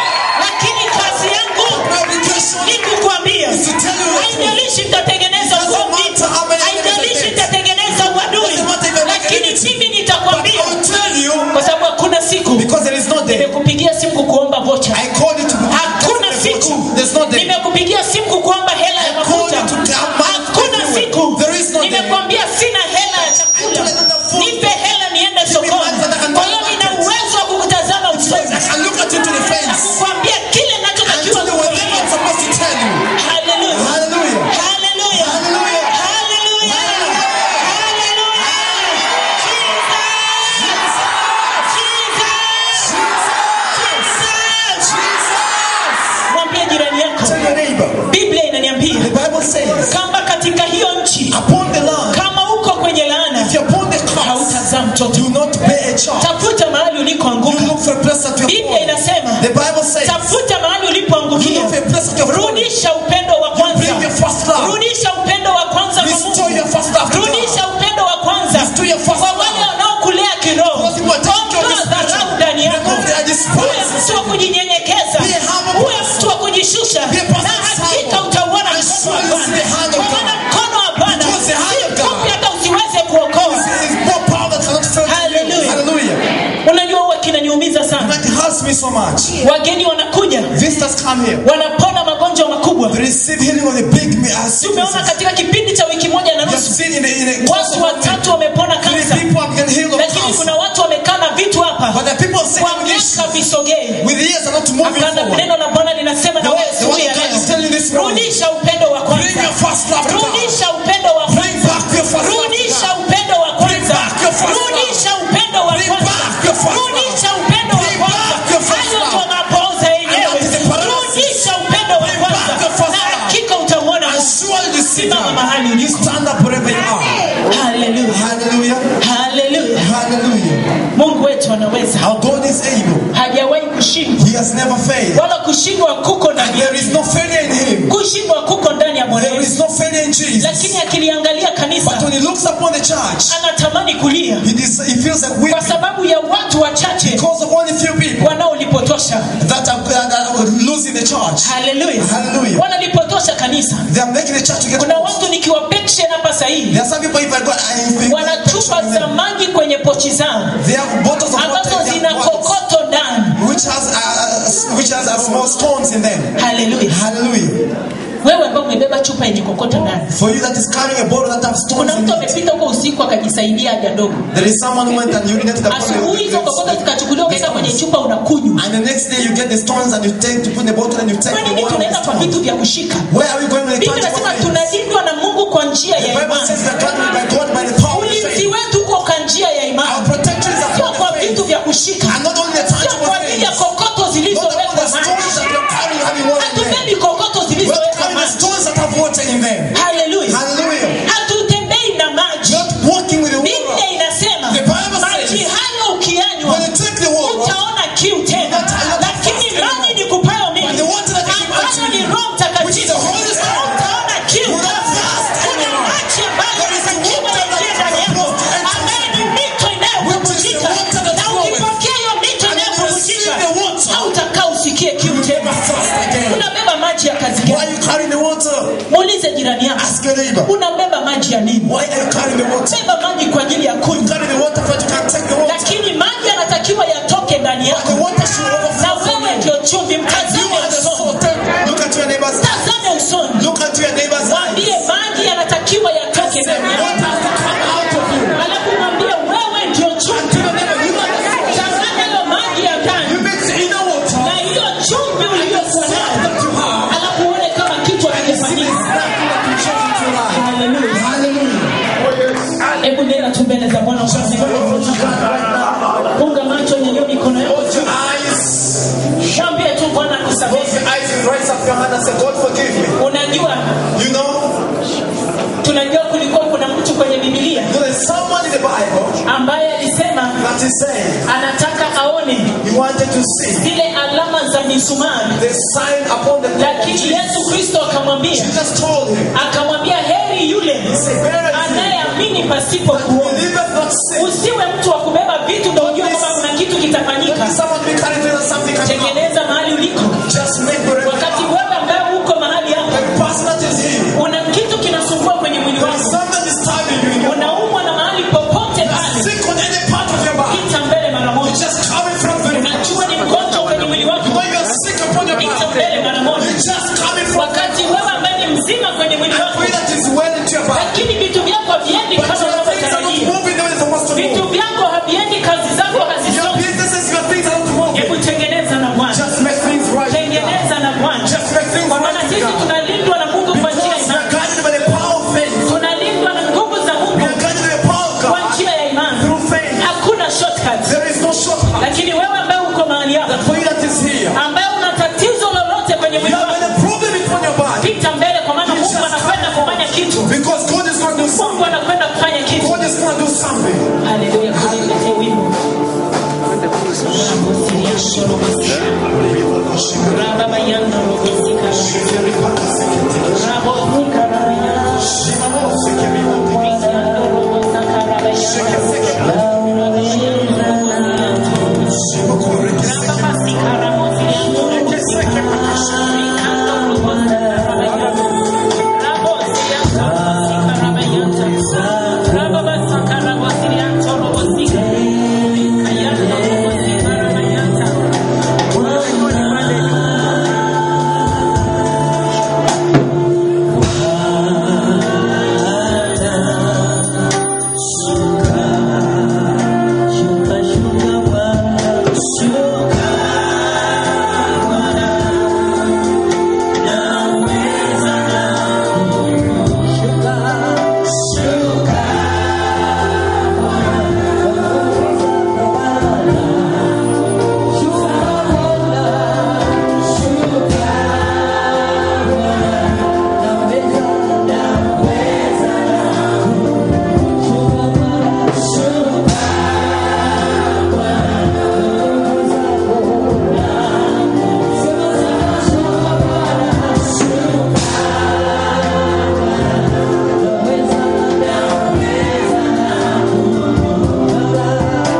[SPEAKER 1] lakini kazi yangu
[SPEAKER 2] my obligation
[SPEAKER 1] ni kukwambia.
[SPEAKER 2] is to tell you the truth.
[SPEAKER 1] Haijalishi nitatengeneza ugomvi, haijalishi nitatengeneza uadui, lakini mimi
[SPEAKER 2] I
[SPEAKER 1] nitakwambia,
[SPEAKER 2] will tell you
[SPEAKER 1] kwa sababu hakuna siku
[SPEAKER 2] because there is no day.
[SPEAKER 1] nimekupigia simu kukuomba vocha.
[SPEAKER 2] I called you to
[SPEAKER 1] Hakuna siku
[SPEAKER 2] There's no day.
[SPEAKER 1] nimekupigia simu kukuomba hela ya mafuta. Hakuna siku
[SPEAKER 2] There is no day.
[SPEAKER 1] nimekwambia sina hela ya chakula, nipe hela niende sokoni. Kwa hiyo nina uwezo wa kukutazama usoni
[SPEAKER 2] I can look at you to the
[SPEAKER 1] na
[SPEAKER 2] face
[SPEAKER 1] kukwambia kile
[SPEAKER 2] and
[SPEAKER 1] ninachotakiwa
[SPEAKER 2] tell you whatever
[SPEAKER 1] kukwambia.
[SPEAKER 2] I'm supposed to tell you.
[SPEAKER 1] Hallelujah.
[SPEAKER 2] Hallelujah.
[SPEAKER 1] Hallelujah.
[SPEAKER 2] Hallelujah.
[SPEAKER 1] Hallelujah. Hallelujah. Mwambie jirani yako,
[SPEAKER 2] Tell your neighbor.
[SPEAKER 1] Biblia inaniambia
[SPEAKER 2] The Bible says,
[SPEAKER 1] kama katika hiyo nchi
[SPEAKER 2] upon the land,
[SPEAKER 1] kama uko kwenye laana
[SPEAKER 2] if you're upon the curse,
[SPEAKER 1] hautazaa mtoto.
[SPEAKER 2] do not bear a child.
[SPEAKER 1] Tafuta mahali
[SPEAKER 2] You
[SPEAKER 1] ulikoanguka.
[SPEAKER 2] look for a place that you're
[SPEAKER 1] Biblia
[SPEAKER 2] fallen.
[SPEAKER 1] inasema
[SPEAKER 2] The Bible says,
[SPEAKER 1] tafuta mahali
[SPEAKER 2] you
[SPEAKER 1] ulipoangukia,
[SPEAKER 2] look for a place that you're fallen.
[SPEAKER 1] rudisha upendo wa kwanza,
[SPEAKER 2] Bring your first love.
[SPEAKER 1] rudisha upendo wa kwanza kwa
[SPEAKER 2] Restore
[SPEAKER 1] Mungu,
[SPEAKER 2] your first love to God.
[SPEAKER 1] rudisha upendo wa kwanza
[SPEAKER 2] Restore your first
[SPEAKER 1] kwa wale
[SPEAKER 2] love.
[SPEAKER 1] wanaokulea kiroho.
[SPEAKER 2] Those people are taking care of
[SPEAKER 1] Ondoa
[SPEAKER 2] this
[SPEAKER 1] dharau
[SPEAKER 2] picture.
[SPEAKER 1] ndani yako,
[SPEAKER 2] Remove the
[SPEAKER 1] uwe
[SPEAKER 2] despised.
[SPEAKER 1] mtu wa kujinyenyekeza,
[SPEAKER 2] Be a humble
[SPEAKER 1] uwe
[SPEAKER 2] person.
[SPEAKER 1] mtu wa kujishusha,
[SPEAKER 2] Be a person
[SPEAKER 1] na
[SPEAKER 2] of
[SPEAKER 1] hakika
[SPEAKER 2] humble.
[SPEAKER 1] utauona
[SPEAKER 2] And
[SPEAKER 1] mkono wa
[SPEAKER 2] surely see the hand
[SPEAKER 1] Bwana,
[SPEAKER 2] of
[SPEAKER 1] kwa maana
[SPEAKER 2] God.
[SPEAKER 1] mkono wa Bwana
[SPEAKER 2] Because the hand of
[SPEAKER 1] si
[SPEAKER 2] God
[SPEAKER 1] mfupi hata usiweze kuokoa.
[SPEAKER 2] is more power that cannot fail to you.
[SPEAKER 1] Hallelujah.
[SPEAKER 2] Hallelujah.
[SPEAKER 1] Unajua huwa kinaniumiza sana,
[SPEAKER 2] That hurts me so much.
[SPEAKER 1] wageni wanakuja
[SPEAKER 2] Visitors come here.
[SPEAKER 1] wanapona magonjwa makubwa.
[SPEAKER 2] They receive healing of the big
[SPEAKER 1] Tumeona
[SPEAKER 2] sicknesses.
[SPEAKER 1] katika kipindi cha wiki moja na
[SPEAKER 2] You have
[SPEAKER 1] nusu
[SPEAKER 2] seen in a
[SPEAKER 1] watu watatu wamepona
[SPEAKER 2] three
[SPEAKER 1] kansa,
[SPEAKER 2] people have been healed of
[SPEAKER 1] lakini
[SPEAKER 2] cancer.
[SPEAKER 1] kuna watu wamekaa na vitu hapa
[SPEAKER 2] But the people sitting
[SPEAKER 1] kwa
[SPEAKER 2] with issues
[SPEAKER 1] miaka visogee.
[SPEAKER 2] with years are not moving
[SPEAKER 1] Hapana,
[SPEAKER 2] forward.
[SPEAKER 1] neno la Bwana linasema na
[SPEAKER 2] The
[SPEAKER 1] wewe
[SPEAKER 2] word
[SPEAKER 1] siku ya
[SPEAKER 2] of God is
[SPEAKER 1] leo,
[SPEAKER 2] telling you this morning.
[SPEAKER 1] rudisha upendo wa
[SPEAKER 2] Bring
[SPEAKER 1] kwanza,
[SPEAKER 2] your first love to God.
[SPEAKER 1] rudisha upendo wa
[SPEAKER 2] Bring
[SPEAKER 1] kwanza,
[SPEAKER 2] back your first love to
[SPEAKER 1] rudisha
[SPEAKER 2] God.
[SPEAKER 1] upendo wa kwanza,
[SPEAKER 2] back your first love.
[SPEAKER 1] rudisha wetu anaweza.
[SPEAKER 2] Our God is able.
[SPEAKER 1] Hajawahi kushindwa.
[SPEAKER 2] He has never failed.
[SPEAKER 1] Wala kushindwa kuko ndani.
[SPEAKER 2] There is no failure in him.
[SPEAKER 1] Kushindwa kuko ndani ya Bwana.
[SPEAKER 2] There is no failure in Jesus.
[SPEAKER 1] Lakini akiliangalia kanisa,
[SPEAKER 2] but when he looks upon the church,
[SPEAKER 1] anatamani kulia.
[SPEAKER 2] He feels like weeping.
[SPEAKER 1] Kwa sababu ya watu wachache,
[SPEAKER 2] because of only few people
[SPEAKER 1] wanaolipotosha
[SPEAKER 2] that are losing the church.
[SPEAKER 1] Hallelujah.
[SPEAKER 2] Hallelujah.
[SPEAKER 1] Wanalipotosha kanisa.
[SPEAKER 2] They are making the church to get.
[SPEAKER 1] Kuna watu nikiwa pension hapa sasa hivi.
[SPEAKER 2] There are some people if I go
[SPEAKER 1] wanachupa za maji kwenye pochi zao.
[SPEAKER 2] They have bottles of water
[SPEAKER 1] zina kokoto ndani.
[SPEAKER 2] Which has small stones in them.
[SPEAKER 1] Hallelujah.
[SPEAKER 2] Hallelujah.
[SPEAKER 1] Wewe ambao umebeba chupa yenye kokoto ndani.
[SPEAKER 2] For you that is carrying a bottle that have stones in it.
[SPEAKER 1] Kuna mtu amepita huko usiku akajisaidia haja ndogo.
[SPEAKER 2] There is someone who went and urinated the bottle.
[SPEAKER 1] Asubuhi hizo kokoto zikachukuliwa kaeka kwenye chupa unakunywa.
[SPEAKER 2] And the next day you get the stones and you take to put in the bottle and you take the water.
[SPEAKER 1] Tunaenda kwa vitu vya kushika.
[SPEAKER 2] Where are we going with the
[SPEAKER 1] Biblia inasema tunalindwa na Mungu kwa njia ya imani.
[SPEAKER 2] The Bible says that by God by the power of faith.
[SPEAKER 1] Ulinzi wetu uko kwa njia ya imani.
[SPEAKER 2] Our protection is upon
[SPEAKER 1] kwa vitu vya kushika.
[SPEAKER 2] And not only the tangible
[SPEAKER 1] kwa ajili ya kokoto zilizowekwa hatubebi kokoto zilizowekwa
[SPEAKER 2] water in them.
[SPEAKER 1] Hallelujah.
[SPEAKER 2] Hallelujah.
[SPEAKER 1] Hatutembei na maji.
[SPEAKER 2] Not walking with the water.
[SPEAKER 1] Biblia inasema maji hayo ukiyanywa utaona kiu tena. Lakini maji ni kupayo mimi. Ambayo ni Roho Mtakatifu. Utaona kiu. Kuna maji ambayo yanatakiwa yaingie ndani yako. Ambayo ni mito inayobubujika. Na ukipokea hiyo mito inayobubujika hautakaa usikie kiu tena. Unabeba maji ya kazi gani?
[SPEAKER 2] Why are you carrying the water?
[SPEAKER 1] Muulize jirani yako.
[SPEAKER 2] Ask your neighbor.
[SPEAKER 1] Unabeba maji ya nini?
[SPEAKER 2] Why are you carrying the water?
[SPEAKER 1] Beba maji kwa ajili ya kunywa.
[SPEAKER 2] Carry the water for you can take the water.
[SPEAKER 1] Lakini maji yanatakiwa yatoke ndani yako.
[SPEAKER 2] The water should overflow.
[SPEAKER 1] Na wewe ndio chumvi, mtazame usoni.
[SPEAKER 2] Look at your neighbor's eyes.
[SPEAKER 1] Tazame usoni.
[SPEAKER 2] Look at your neighbor's eyes.
[SPEAKER 1] Mwambie maji yanatakiwa yatoke ndani yako. Alafu mwambie wewe ndio chumvi. Changanya hiyo maji ya ndani. Na hiyo chumvi uliyokuwa nayo. Alafu uone kama kichwa kimefanyika. Hallelujah. Hebu nenda tu mbele za Bwana kwa funga macho, nyanyua mikono yako. Shambie tu Bwana kusamehe. Unajua, tunajua kulikuwa kuna mtu kwenye Biblia ambaye alisema anataka aone zile alama za misumari. Lakini Yesu Kristo akamwambia heri yule anayeamini pasipo kuona. Usiwe mtu wa kubeba vitu ndio unajua kama kuna kitu kitafanyika. Tengeneza mahali uliko. Wakati wewe ambaye uko mahali hapo una kitu kinasumbua kwenye mwili wako, unaumwa na mahali popote pale, ita mbele mara moja. Unajua ni mgonjwa kwenye mwili wako, ita mbele mara moja. Wakati wewe ambaye ni mzima kwenye mwili wako, lakini vitu vyako haviendi kama unavyotarajia, vitu vyako haviendi, kazi zako hazisongi, hebu tengeneza na Bwana. Tengeneza na Bwana. Kwa maana sisi tunalindwa na Mungu kwa njia ya imani. Tunalindwa na nguvu za Mungu kwa njia ya imani. Hakuna shortcut. Lakini wewe ambaye uko mahali hapa, ambaye una tatizo lolote kwenye mwili wako, pita mbele, kwa maana Mungu anakwenda kufanya kitu. Mungu anakwenda kufanya kitu. Hallelujah. Wimbo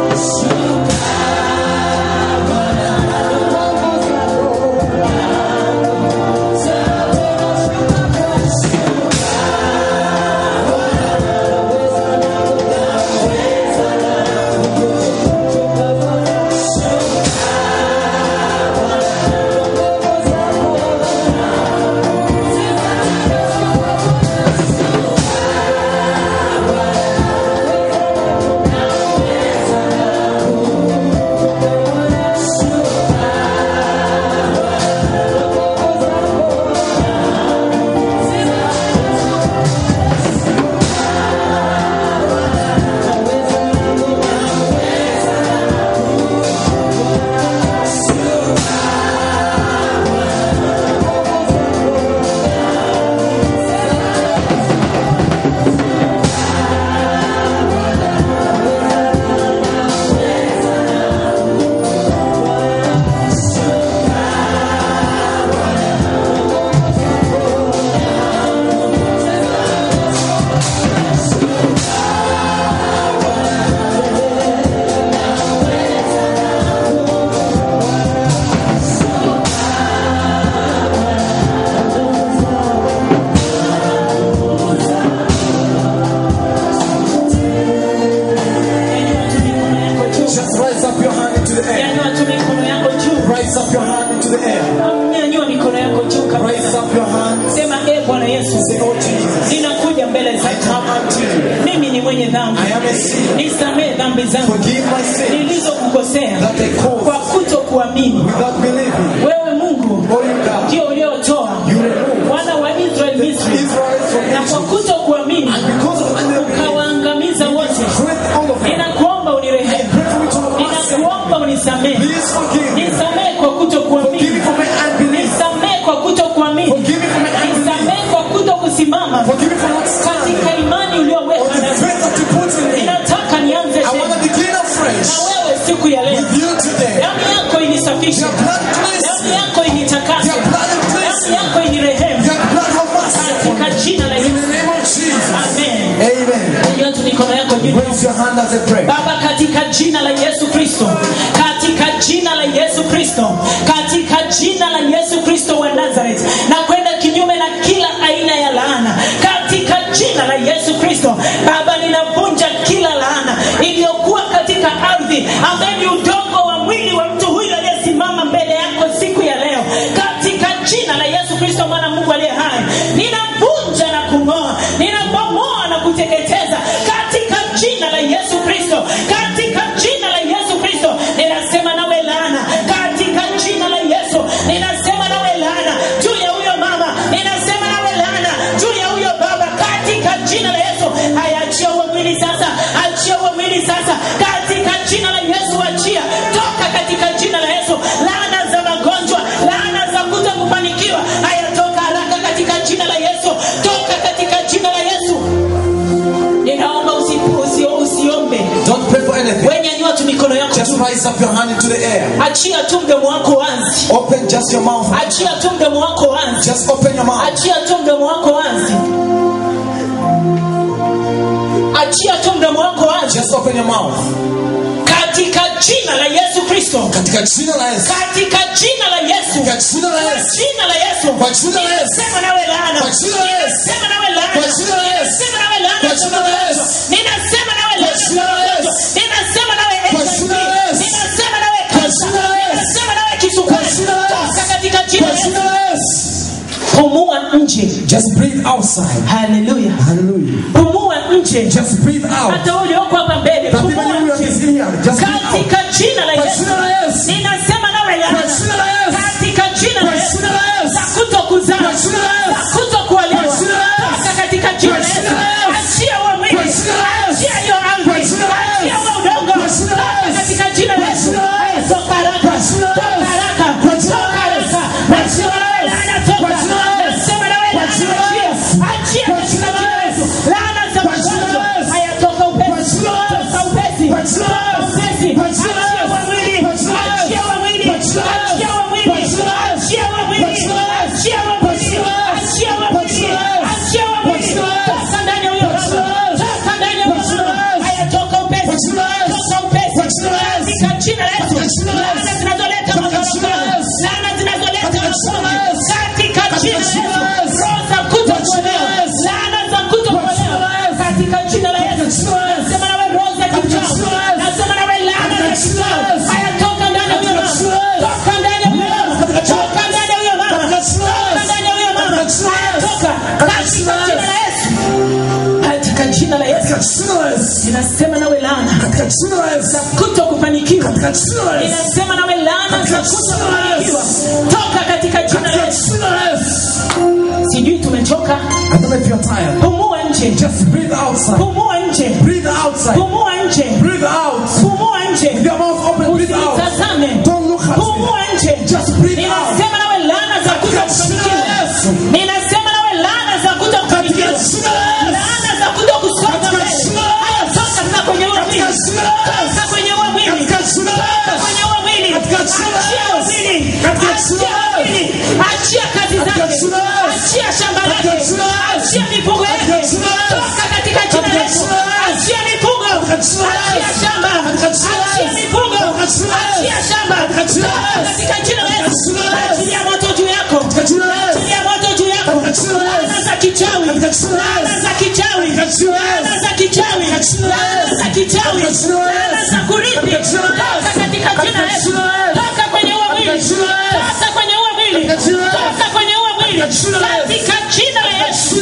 [SPEAKER 2] Raise your hand as a prayer.
[SPEAKER 1] Baba, katika jina la Yesu Kristo, katika jina la Yesu Kristo, katika jina la Yesu Kristo wa Nazareth, na kwenda kinyume na kila aina ya laana katika jina la Yesu Kristo. Baba, ninavunja kila laana iliyokuwa katika ardhi ambaye ni udongo wa mwili wa mtu huyu aliyesimama mbele yako siku ya leo, katika jina la Yesu Kristo mwana Mungu aliye hai. Ninavunja na kung'oa, ninabomoa na kuteketeza katika jina la Yesu Kristo, katika jina la Yesu Kristo. Ninasema nawe laana katika jina la Yesu. Ninasema nawe laana juu ya huyo mama, ninasema nawe laana juu ya huyo baba katika jina la Yesu. Haya, achia huo mwili sasa, achia huo mwili sasa katika jina la Yesu. Achia, toka katika jina la Yesu. Laana za magonjwa, laana za kutokufanikiwa, haya toka haraka katika jina la Yesu. Toka katika jina la Yesu. Ninaomba usiombe.
[SPEAKER 2] Don't pray for anything.
[SPEAKER 1] Wenyanyua tu mikono yako.
[SPEAKER 2] Just raise up your hand into the air.
[SPEAKER 1] Achia tu mdomo wako wazi.
[SPEAKER 2] Open just your mouth.
[SPEAKER 1] Achia tu mdomo wako wazi.
[SPEAKER 2] Just open your mouth.
[SPEAKER 1] Achia tu mdomo wako wazi. Achia tu mdomo wako wazi.
[SPEAKER 2] Just open your mouth.
[SPEAKER 1] Katika jina la Yesu Kristo.
[SPEAKER 2] Katika jina la Yesu.
[SPEAKER 1] Katika jina la Yesu.
[SPEAKER 2] Katika jina la Yesu.
[SPEAKER 1] Jina la Yesu.
[SPEAKER 2] Kwa jina la Yesu.
[SPEAKER 1] Sema nawe laana.
[SPEAKER 2] Kwa jina la Yesu.
[SPEAKER 1] Sema nawe laana.
[SPEAKER 2] Kwa jina la Yesu.
[SPEAKER 1] Sema nawe laana.
[SPEAKER 2] Kwa jina la Yesu.
[SPEAKER 1] Ninasema nawe laana.
[SPEAKER 2] Kwa jina la Yesu.
[SPEAKER 1] Ninasema nawe
[SPEAKER 2] kwa jina la Yesu.
[SPEAKER 1] Ninasema nawe
[SPEAKER 2] kwa jina la Yesu.
[SPEAKER 1] ninasema nawe kisukari.
[SPEAKER 2] Kwa jina la Yesu.
[SPEAKER 1] Toka katika jina
[SPEAKER 2] Kwa jina la Yesu.
[SPEAKER 1] Pumua nje.
[SPEAKER 2] Just breathe outside.
[SPEAKER 1] Hallelujah.
[SPEAKER 2] Hallelujah.
[SPEAKER 1] Pumua nje.
[SPEAKER 2] Just breathe out.
[SPEAKER 1] Hata ule wako hapa mbele.
[SPEAKER 2] That even you are here. Just breathe out.
[SPEAKER 1] Katika jina la
[SPEAKER 2] Kwa
[SPEAKER 1] Yesu.
[SPEAKER 2] jina la Yesu.
[SPEAKER 1] Ninasema nawe laana.
[SPEAKER 2] Kwa jina la Yesu.
[SPEAKER 1] Katika jina la
[SPEAKER 2] Kwa
[SPEAKER 1] Yesu.
[SPEAKER 2] jina la Yesu.
[SPEAKER 1] Kutokuzaa.
[SPEAKER 2] Kwa jina la Yesu.
[SPEAKER 1] Kutokuolewa.
[SPEAKER 2] Kwa jina la Yesu.
[SPEAKER 1] Toka katika jina la
[SPEAKER 2] Kwa
[SPEAKER 1] Yesu.
[SPEAKER 2] jina la Yesu.
[SPEAKER 1] Achia wa mwili.
[SPEAKER 2] Kwa jina la Yesu.
[SPEAKER 1] Achia hiyo ardhi.
[SPEAKER 2] Kwa jina la Yesu.
[SPEAKER 1] Achia wa udongo.
[SPEAKER 2] Kwa jina la Yesu.
[SPEAKER 1] Katika jina la Yesu.
[SPEAKER 2] Kwa jina la Yesu.
[SPEAKER 1] Toka haraka.
[SPEAKER 2] Kwa jina la Yesu.
[SPEAKER 1] Toka haraka.
[SPEAKER 2] Kwa jina la
[SPEAKER 1] Toka
[SPEAKER 2] Yesu.
[SPEAKER 1] haraka.
[SPEAKER 2] Kwa jina la Yesu.
[SPEAKER 1] Laana toka.
[SPEAKER 2] Kwa jina la Yesu.
[SPEAKER 1] Nasema nawe
[SPEAKER 2] Kwa
[SPEAKER 1] laana.
[SPEAKER 2] jina la Yesu.
[SPEAKER 1] Achia
[SPEAKER 2] Kwa
[SPEAKER 1] katika
[SPEAKER 2] jina la
[SPEAKER 1] jina la Yesu.
[SPEAKER 2] Yesu.
[SPEAKER 1] Laana za
[SPEAKER 2] Kwa jina la
[SPEAKER 1] magonjwa.
[SPEAKER 2] Yesu.
[SPEAKER 1] Haya toka upesi.
[SPEAKER 2] Kwa jina la Yesu.
[SPEAKER 1] Toka upesi.
[SPEAKER 2] Kwa jina la Yesu.
[SPEAKER 1] Toka upesi.
[SPEAKER 2] Kwa jina la
[SPEAKER 1] Achia
[SPEAKER 2] Yesu.
[SPEAKER 1] wa mwili.
[SPEAKER 2] Kwa jina la Yesu.
[SPEAKER 1] Achia wa mwili.
[SPEAKER 2] Kwa jina la Yesu.
[SPEAKER 1] Achia wa mwili.
[SPEAKER 2] Kwa jina la Yesu.
[SPEAKER 1] Achia wa mwili.
[SPEAKER 2] Kwa jina la Yesu.
[SPEAKER 1] Achia wa
[SPEAKER 2] Kwa
[SPEAKER 1] mwili.
[SPEAKER 2] jina la Yesu.
[SPEAKER 1] Achia wa
[SPEAKER 2] Kwa
[SPEAKER 1] mwili.
[SPEAKER 2] jina la Yesu.
[SPEAKER 1] Achia wa
[SPEAKER 2] Kwa
[SPEAKER 1] mwili.
[SPEAKER 2] jina la Yesu.
[SPEAKER 1] Toka ndani ya huyo
[SPEAKER 2] Kwa jina la
[SPEAKER 1] baba.
[SPEAKER 2] Yesu.
[SPEAKER 1] Toka ndani ya
[SPEAKER 2] Kwa
[SPEAKER 1] huyo
[SPEAKER 2] jina la
[SPEAKER 1] baba.
[SPEAKER 2] Yesu.
[SPEAKER 1] Haya toka upesi.
[SPEAKER 2] Kwa jina la Yesu.
[SPEAKER 1] Toka upesi.
[SPEAKER 2] Kwa jina jina la Yesu.
[SPEAKER 1] za kutokufanikiwa.
[SPEAKER 2] Katika jina la Yesu.
[SPEAKER 1] Ninasema nawe laana za kutokufanikiwa toka katika jina la Yesu. Sijui tumechoka.
[SPEAKER 2] I don't know if you're tired.
[SPEAKER 1] Pumua nje.
[SPEAKER 2] Just breathe outside.
[SPEAKER 1] Pumua nje.
[SPEAKER 2] Breathe outside.
[SPEAKER 1] Pumua nje.
[SPEAKER 2] Breathe out.
[SPEAKER 1] Pumua nje.
[SPEAKER 2] With your mouth open, breathe out.
[SPEAKER 1] Usitazame.
[SPEAKER 2] Don't look at
[SPEAKER 1] Pumua
[SPEAKER 2] me.
[SPEAKER 1] nje.
[SPEAKER 2] Just breathe out.
[SPEAKER 1] Ninasema nawe laana za kutokufanikiwa. Ninasema nawe laana za kutokufanikiwa. Laana za kutokusonga mbele. Haya toka sasa kwenye ule mwili. Toka kwenye ule mwili. Toka kwenye ule mwili. Achia mwili. Achia mwili. Achia kazi zake. Achia shamba lake. Achia mifugo yake. Toka katika jina la Yesu. Achia mifugo. Achia shamba. Achia mifugo. Achia shamba. Toka katika jina la Yesu. Achilia moto juu yako. Achilia moto juu yako. Laana za kichawi. Laana za kichawi. Laana za kichawi. Laana za kichawi. Laana za kurithi. Toka katika jina la Yesu. Toka kwenye uwe mwili. Toka kwenye uwe mwili. Toka kwenye uwe mwili. Katika jina la Yesu.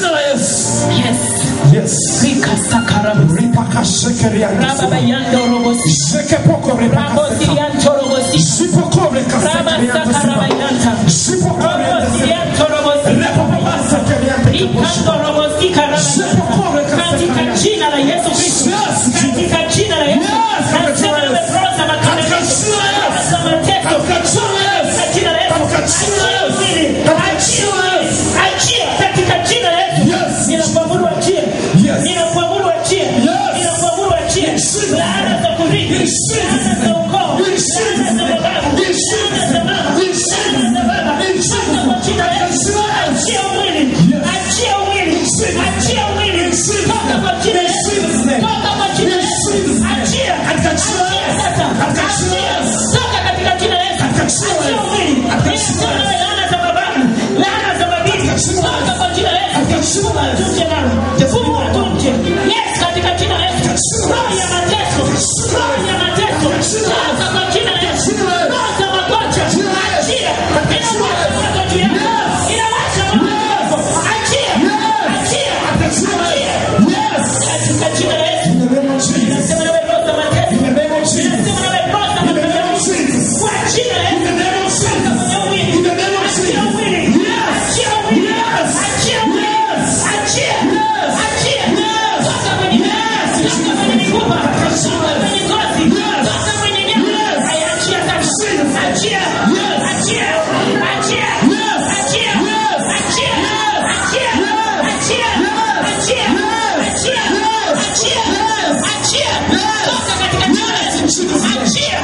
[SPEAKER 1] Yes.
[SPEAKER 2] Yes.
[SPEAKER 1] Rika sakarabu.
[SPEAKER 2] Ripaka shekeria.
[SPEAKER 1] Raba yando robosi.
[SPEAKER 2] Shekepoko ripaka.
[SPEAKER 1] Rabosi yanto robosi.
[SPEAKER 2] Shipoko ripaka.
[SPEAKER 1] Raba sakaraba yanta.
[SPEAKER 2] Shipoko
[SPEAKER 1] Robosi
[SPEAKER 2] ripaka.
[SPEAKER 1] yanto robosi.
[SPEAKER 2] Repapa shekeria.
[SPEAKER 1] Ikando robosi karaba yanta. Katika jina la Yesu Kristo. Katika jina la Yesu. Nasema wewe roza makanisa. Roza mateso. Katika jina la Yesu. Achia mwili. Achia mwili. Achia katika jina la Yesu. Ninakuamuru achia. Ninakuamuru achia. Ninakuamuru achia. Laana za kurithi. Laana za ukoo. Laana za mababu. Laana za mama. Laana za baba. Toka kwa jina la Yesu. Achia mwili. Achia mwili. Achia mwili. Toka kwa jina la Yesu. Toka kwa jina la Yesu. Achia. Achia sasa. Achia. Toka katika jina la Yesu. Achia mwili. Ninasema nawe laana za mababu. Laana za mabibi. Toka kwa jina la Yesu. Tunje nalo. Fumua tunje. Yes, katika jina la Yesu. Roho ya mateso. Roho ya mateso. Toka kwa jina la Yesu. Roho za magonjwa. Achia. Inawasha moto juu yako. Inawasha moto juu yako. Achia. Achia. Achia. Katika jina la Yesu. Ninasema nawe roho za mateso. Ninasema nawe roho za magonjwa. Kwa jina la Yesu. Toka kwenye mwili. Achia mwili. Achia mwili. Achia mwili. Achia. Achia. Toka kwenye mifupa. Toka kwenye ngozi. Toka kwenye nyama. Haya, achia sasa. Achia. Achia. Achia. Achia. Achia. Achia. Achia. Achia. Achia. Achia. Achia. Toka katika jina la Yesu. Achia.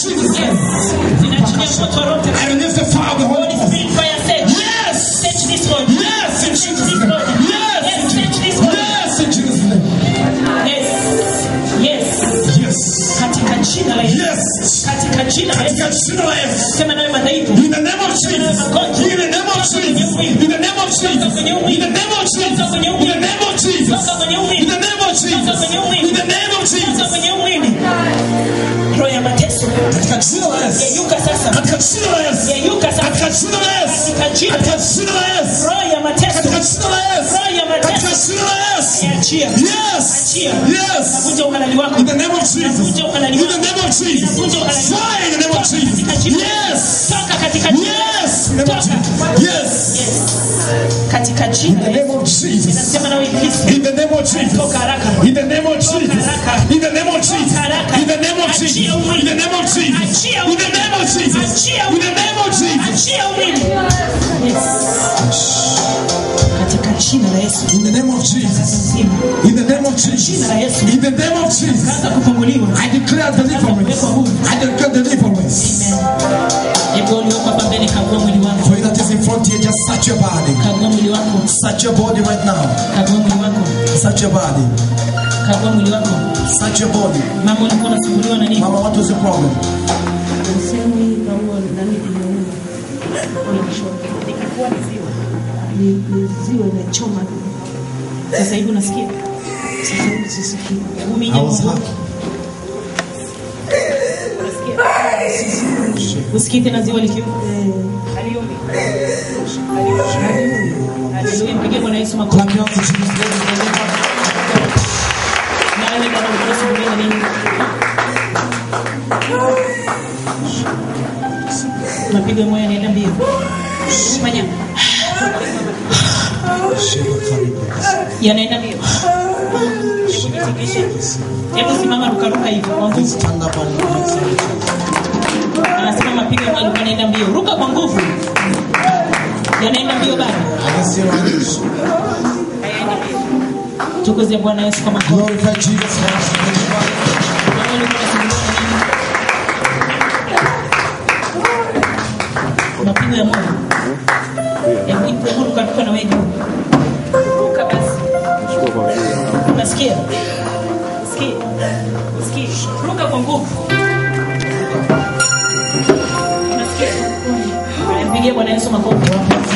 [SPEAKER 1] Ninaachilia moto wa Roho Mtakatifu.
[SPEAKER 2] I release the fire of the Holy
[SPEAKER 1] Holy
[SPEAKER 2] Ghost.
[SPEAKER 1] Spirit fire search.
[SPEAKER 2] Yes.
[SPEAKER 1] Search this Lord.
[SPEAKER 2] Yes, in
[SPEAKER 1] Search
[SPEAKER 2] Jesus'
[SPEAKER 1] this
[SPEAKER 2] name.
[SPEAKER 1] Lord.
[SPEAKER 2] Yes.
[SPEAKER 1] Yes, search this Lord.
[SPEAKER 2] Yes, in Jesus' name.
[SPEAKER 1] Yes. Yes.
[SPEAKER 2] Yes.
[SPEAKER 1] Katika jina la Yesu.
[SPEAKER 2] Yes.
[SPEAKER 1] Katika jina la Yesu.
[SPEAKER 2] Katika jina la Yesu.
[SPEAKER 1] Sema nawe madhaifu.
[SPEAKER 2] In the name of Jesus. In the name of Jesus. In the name of Jesus. In the name of Jesus. In the name of Jesus. In the name of Jesus.
[SPEAKER 1] Toka kwenye umini.
[SPEAKER 2] In the name of Jesus.
[SPEAKER 1] Toka kwenye umini.
[SPEAKER 2] In the name of
[SPEAKER 1] Toka
[SPEAKER 2] Jesus.
[SPEAKER 1] kwenye umini. Roho ya mateso.
[SPEAKER 2] Katika jina la Yesu.
[SPEAKER 1] Yeyuka sasa.
[SPEAKER 2] Katika jina la Yesu.
[SPEAKER 1] Yeyuka
[SPEAKER 2] Katika
[SPEAKER 1] sasa.
[SPEAKER 2] jina la Yesu.
[SPEAKER 1] Katika jina.
[SPEAKER 2] Katika jina la Yesu.
[SPEAKER 1] Roho ya mateso.
[SPEAKER 2] Katika jina la Yesu.
[SPEAKER 1] Roho ya
[SPEAKER 2] Katika
[SPEAKER 1] mateso.
[SPEAKER 2] jina la Yesu.
[SPEAKER 1] Achia.
[SPEAKER 2] Yes.
[SPEAKER 1] Achia.
[SPEAKER 2] Yes.
[SPEAKER 1] Navunja uhalali wako.
[SPEAKER 2] In the name of Jesus.
[SPEAKER 1] Navunja uhalali
[SPEAKER 2] In
[SPEAKER 1] wako.
[SPEAKER 2] the name of Jesus.
[SPEAKER 1] Navunja uhalali wako.
[SPEAKER 2] Fire in the name of
[SPEAKER 1] Toka
[SPEAKER 2] Jesus.
[SPEAKER 1] katika jina.
[SPEAKER 2] Yes.
[SPEAKER 1] Toka katika jina.
[SPEAKER 2] Yes. In the name of Jesus. Yes.
[SPEAKER 1] Yes. Katika
[SPEAKER 2] In
[SPEAKER 1] jina.
[SPEAKER 2] the name of Jesus.
[SPEAKER 1] Nasema nawe Kristo.
[SPEAKER 2] In the name of Jesus.
[SPEAKER 1] Toka haraka.
[SPEAKER 2] In the name of Jesus. In the name of Jesus. In the name of Jesus. In the name of Jesus.
[SPEAKER 1] Achia
[SPEAKER 2] In the name of Jesus.
[SPEAKER 1] Achia
[SPEAKER 2] In the name of Jesus.
[SPEAKER 1] Achia umini. Yes. Katika jina la Yesu.
[SPEAKER 2] In the name of Jesus. In the name of Jesus. In the name of Jesus.
[SPEAKER 1] Kaanza kufunguliwa.
[SPEAKER 2] I declare deliverance. I declare deliverance.
[SPEAKER 1] Hebu ulioko hapa mbele kagua mwili wako.
[SPEAKER 2] For you that is in front here, just search your body.
[SPEAKER 1] Kagua mwili wako.
[SPEAKER 2] Search your body right now.
[SPEAKER 1] Kagua mwili wako.
[SPEAKER 2] Search your body.
[SPEAKER 1] Kagua mwili wako.
[SPEAKER 2] Search your body.
[SPEAKER 1] Mama ulikuwa unasumbuliwa na nini?
[SPEAKER 2] Mama, what was the problem?
[SPEAKER 3] Ziwa inachoma.
[SPEAKER 1] Sasa hivi unasikia?
[SPEAKER 3] Sasa hivi sisikii.
[SPEAKER 2] I was happy.
[SPEAKER 1] Usikii tena ziwa likiuma? Aliombi. Haleluya, mpigie Bwana Yesu makofi.
[SPEAKER 2] Clap your hands to Jesus.
[SPEAKER 1] Na wewe ndio unasumbuliwa na nini? Mapigo ya moyo yanaenda mbio. Fanya. Yanaenda mbio. Hebu simama ruka hivyo kwa nguvu. Anasema mapigo ya moyo yanaenda mbio. Ruka kwa nguvu. Yanaenda mbio bado. Tukuze Bwana Yesu kwa makofi.
[SPEAKER 2] Glorify Jesus.
[SPEAKER 1] Mapigo ya moyo. Hebu ruka na wewe. Ruka basi. Unasikia? Sikia. Ruka kwa nguvu. Unasikia? Mpigie Bwana Yesu makofi.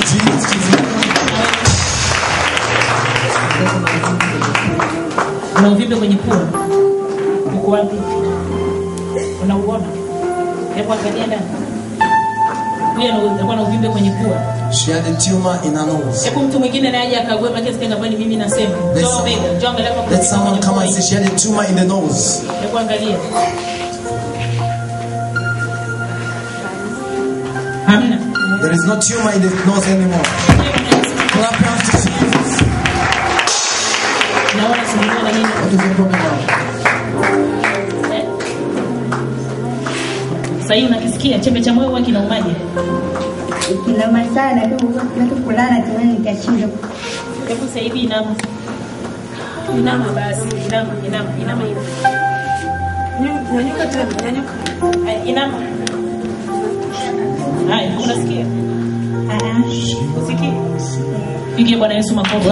[SPEAKER 1] Una uvimbe kwenye pua. Uko wapi? Unauona? Hebu angalia ndani. Huyu ana uvimbe kwenye pua.
[SPEAKER 2] She had a tumor in her nose.
[SPEAKER 1] Hebu mtu mwingine na aje akague makesi tena bali mimi nasema. Njoo bega, njoo angalia kwa.
[SPEAKER 2] Let someone come and say she had a tumor in the nose.
[SPEAKER 1] Hebu angalia. Hamna.
[SPEAKER 2] There is no tumor in the nose anymore. Clap your hands to Jesus.
[SPEAKER 1] Naona sinema na nini?
[SPEAKER 2] What is the problem now?
[SPEAKER 1] Sasa hivi unakisikia chembe cha moyo wake kinaumaje?
[SPEAKER 4] Kinauma sana tu kulala tena nikashinda.
[SPEAKER 1] Hebu sasa hivi inama. Inama basi, inama hivi. Nyanyuka tena, nyanyuka. Inama. Hai, unasikia? Usikie. Pigie Bwana Yesu makofi.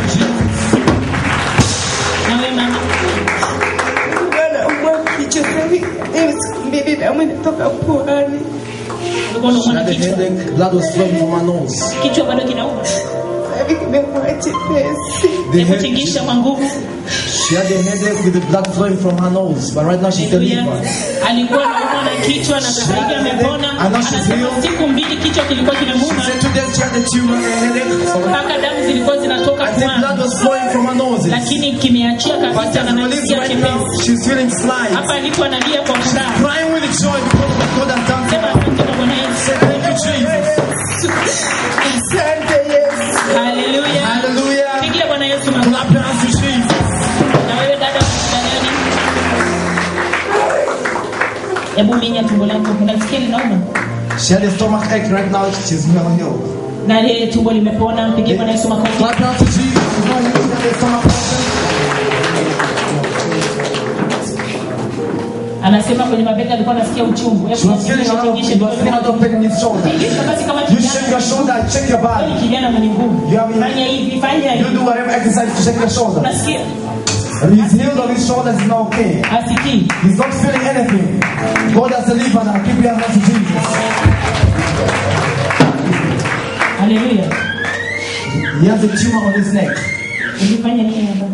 [SPEAKER 1] Na wewe mama.
[SPEAKER 4] Bwana umwa kichwa hivi. Bibi damu inatoka puani.
[SPEAKER 2] She had a headache, blood was flowing from her nose.
[SPEAKER 1] Kichwa bado kinauma.
[SPEAKER 4] Hivi kimekuwa chepesi.
[SPEAKER 1] Hebu tingisha kwa nguvu.
[SPEAKER 2] She had a headache with the blood flowing from her nose, but right now she's delivered.
[SPEAKER 1] Alikuwa anaumwa na kichwa na sasa hivi amepona. Anasema siku mbili kichwa kilikuwa kinamuuma.
[SPEAKER 2] She said today she had a tumor and a headache.
[SPEAKER 1] Mpaka damu zilikuwa zinatoka
[SPEAKER 2] I think blood was flowing from her nose.
[SPEAKER 1] Lakini kimeachia kabisa na anasikia
[SPEAKER 2] right now,
[SPEAKER 1] chepesi.
[SPEAKER 2] she's feeling slight.
[SPEAKER 1] Hapa alikuwa analia kwa furaha.
[SPEAKER 2] Crying with joy because of what God has done for
[SPEAKER 1] Sema
[SPEAKER 2] her.
[SPEAKER 1] asante kwa Bwana Yesu.
[SPEAKER 2] Say thank you, Jesus.
[SPEAKER 4] Asante Yesu.
[SPEAKER 1] Hallelujah.
[SPEAKER 2] Hallelujah.
[SPEAKER 1] Pigia Bwana Yesu makofi.
[SPEAKER 2] Clap your hands to Jesus.
[SPEAKER 1] Na wewe dada mtanani. Hebu minya tumbo lako. Unasikia linauma?
[SPEAKER 2] She had a stomach ache right now. She's well healed.
[SPEAKER 1] Na ile tumbo limepona. Pigia Bwana Yesu makofi.
[SPEAKER 2] Clap your hands to Jesus. She's well healed. She had a stomach problem.
[SPEAKER 1] Anasema kwenye mabega alikuwa anasikia uchungu.
[SPEAKER 2] She was feeling a lot of pain in his shoulder. You shake your shoulder, check your body.
[SPEAKER 1] Kijana mwenye nguvu. Fanya hivi, fanya
[SPEAKER 2] You
[SPEAKER 1] hivi.
[SPEAKER 2] do whatever exercise to shake your shoulder.
[SPEAKER 1] Unasikia?
[SPEAKER 2] And he's healed of his shoulders, he's now okay.
[SPEAKER 1] Asikii.
[SPEAKER 2] He's not feeling anything. God has delivered now. Keep your hands to Jesus.
[SPEAKER 1] Hallelujah.
[SPEAKER 2] He has a tumor on his neck.
[SPEAKER 1] Ulifanya nini hapa?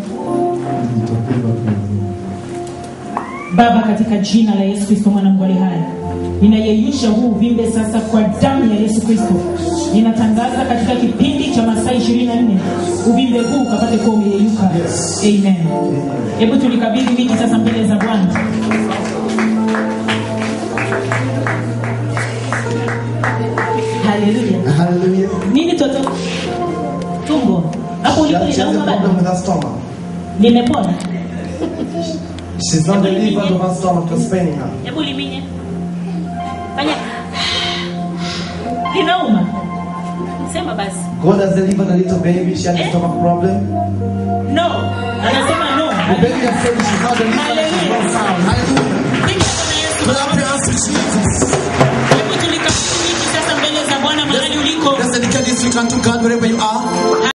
[SPEAKER 1] Baba, katika jina la Yesu Kristo mwana wa hai, ninayeyusha huu uvimbe sasa kwa damu ya Yesu Kristo. Ninatangaza katika kipindi cha masaa 24 uvimbe huu kapate kuwa umeyeyuka. Amen. Hebu tulikabidhi wiki sasa mbele za Bwana. Hallelujah.
[SPEAKER 2] Hallelujah.
[SPEAKER 1] Nini toto? Tumbo. Hapo
[SPEAKER 2] She
[SPEAKER 1] ulipo
[SPEAKER 2] has a
[SPEAKER 1] inauma
[SPEAKER 2] problem
[SPEAKER 1] bado?
[SPEAKER 2] with her stomach.
[SPEAKER 1] Nimepona.
[SPEAKER 2] She's not delivered of her stomach was paining her.
[SPEAKER 1] Hebu liminye. Fanya. Linauma. Sema basi.
[SPEAKER 2] God has delivered a little baby. She had a stomach problem.
[SPEAKER 1] No. Anasema no.
[SPEAKER 2] The baby has said she's not delivered. She's not sound. Hallelujah.
[SPEAKER 1] Piga Bwana Yesu.
[SPEAKER 2] Clap your hands to Jesus.
[SPEAKER 1] Hebu tulikabidhi wiki sasa mbele za Bwana mahali uliko.
[SPEAKER 2] Let's dedicate this week unto God wherever you are.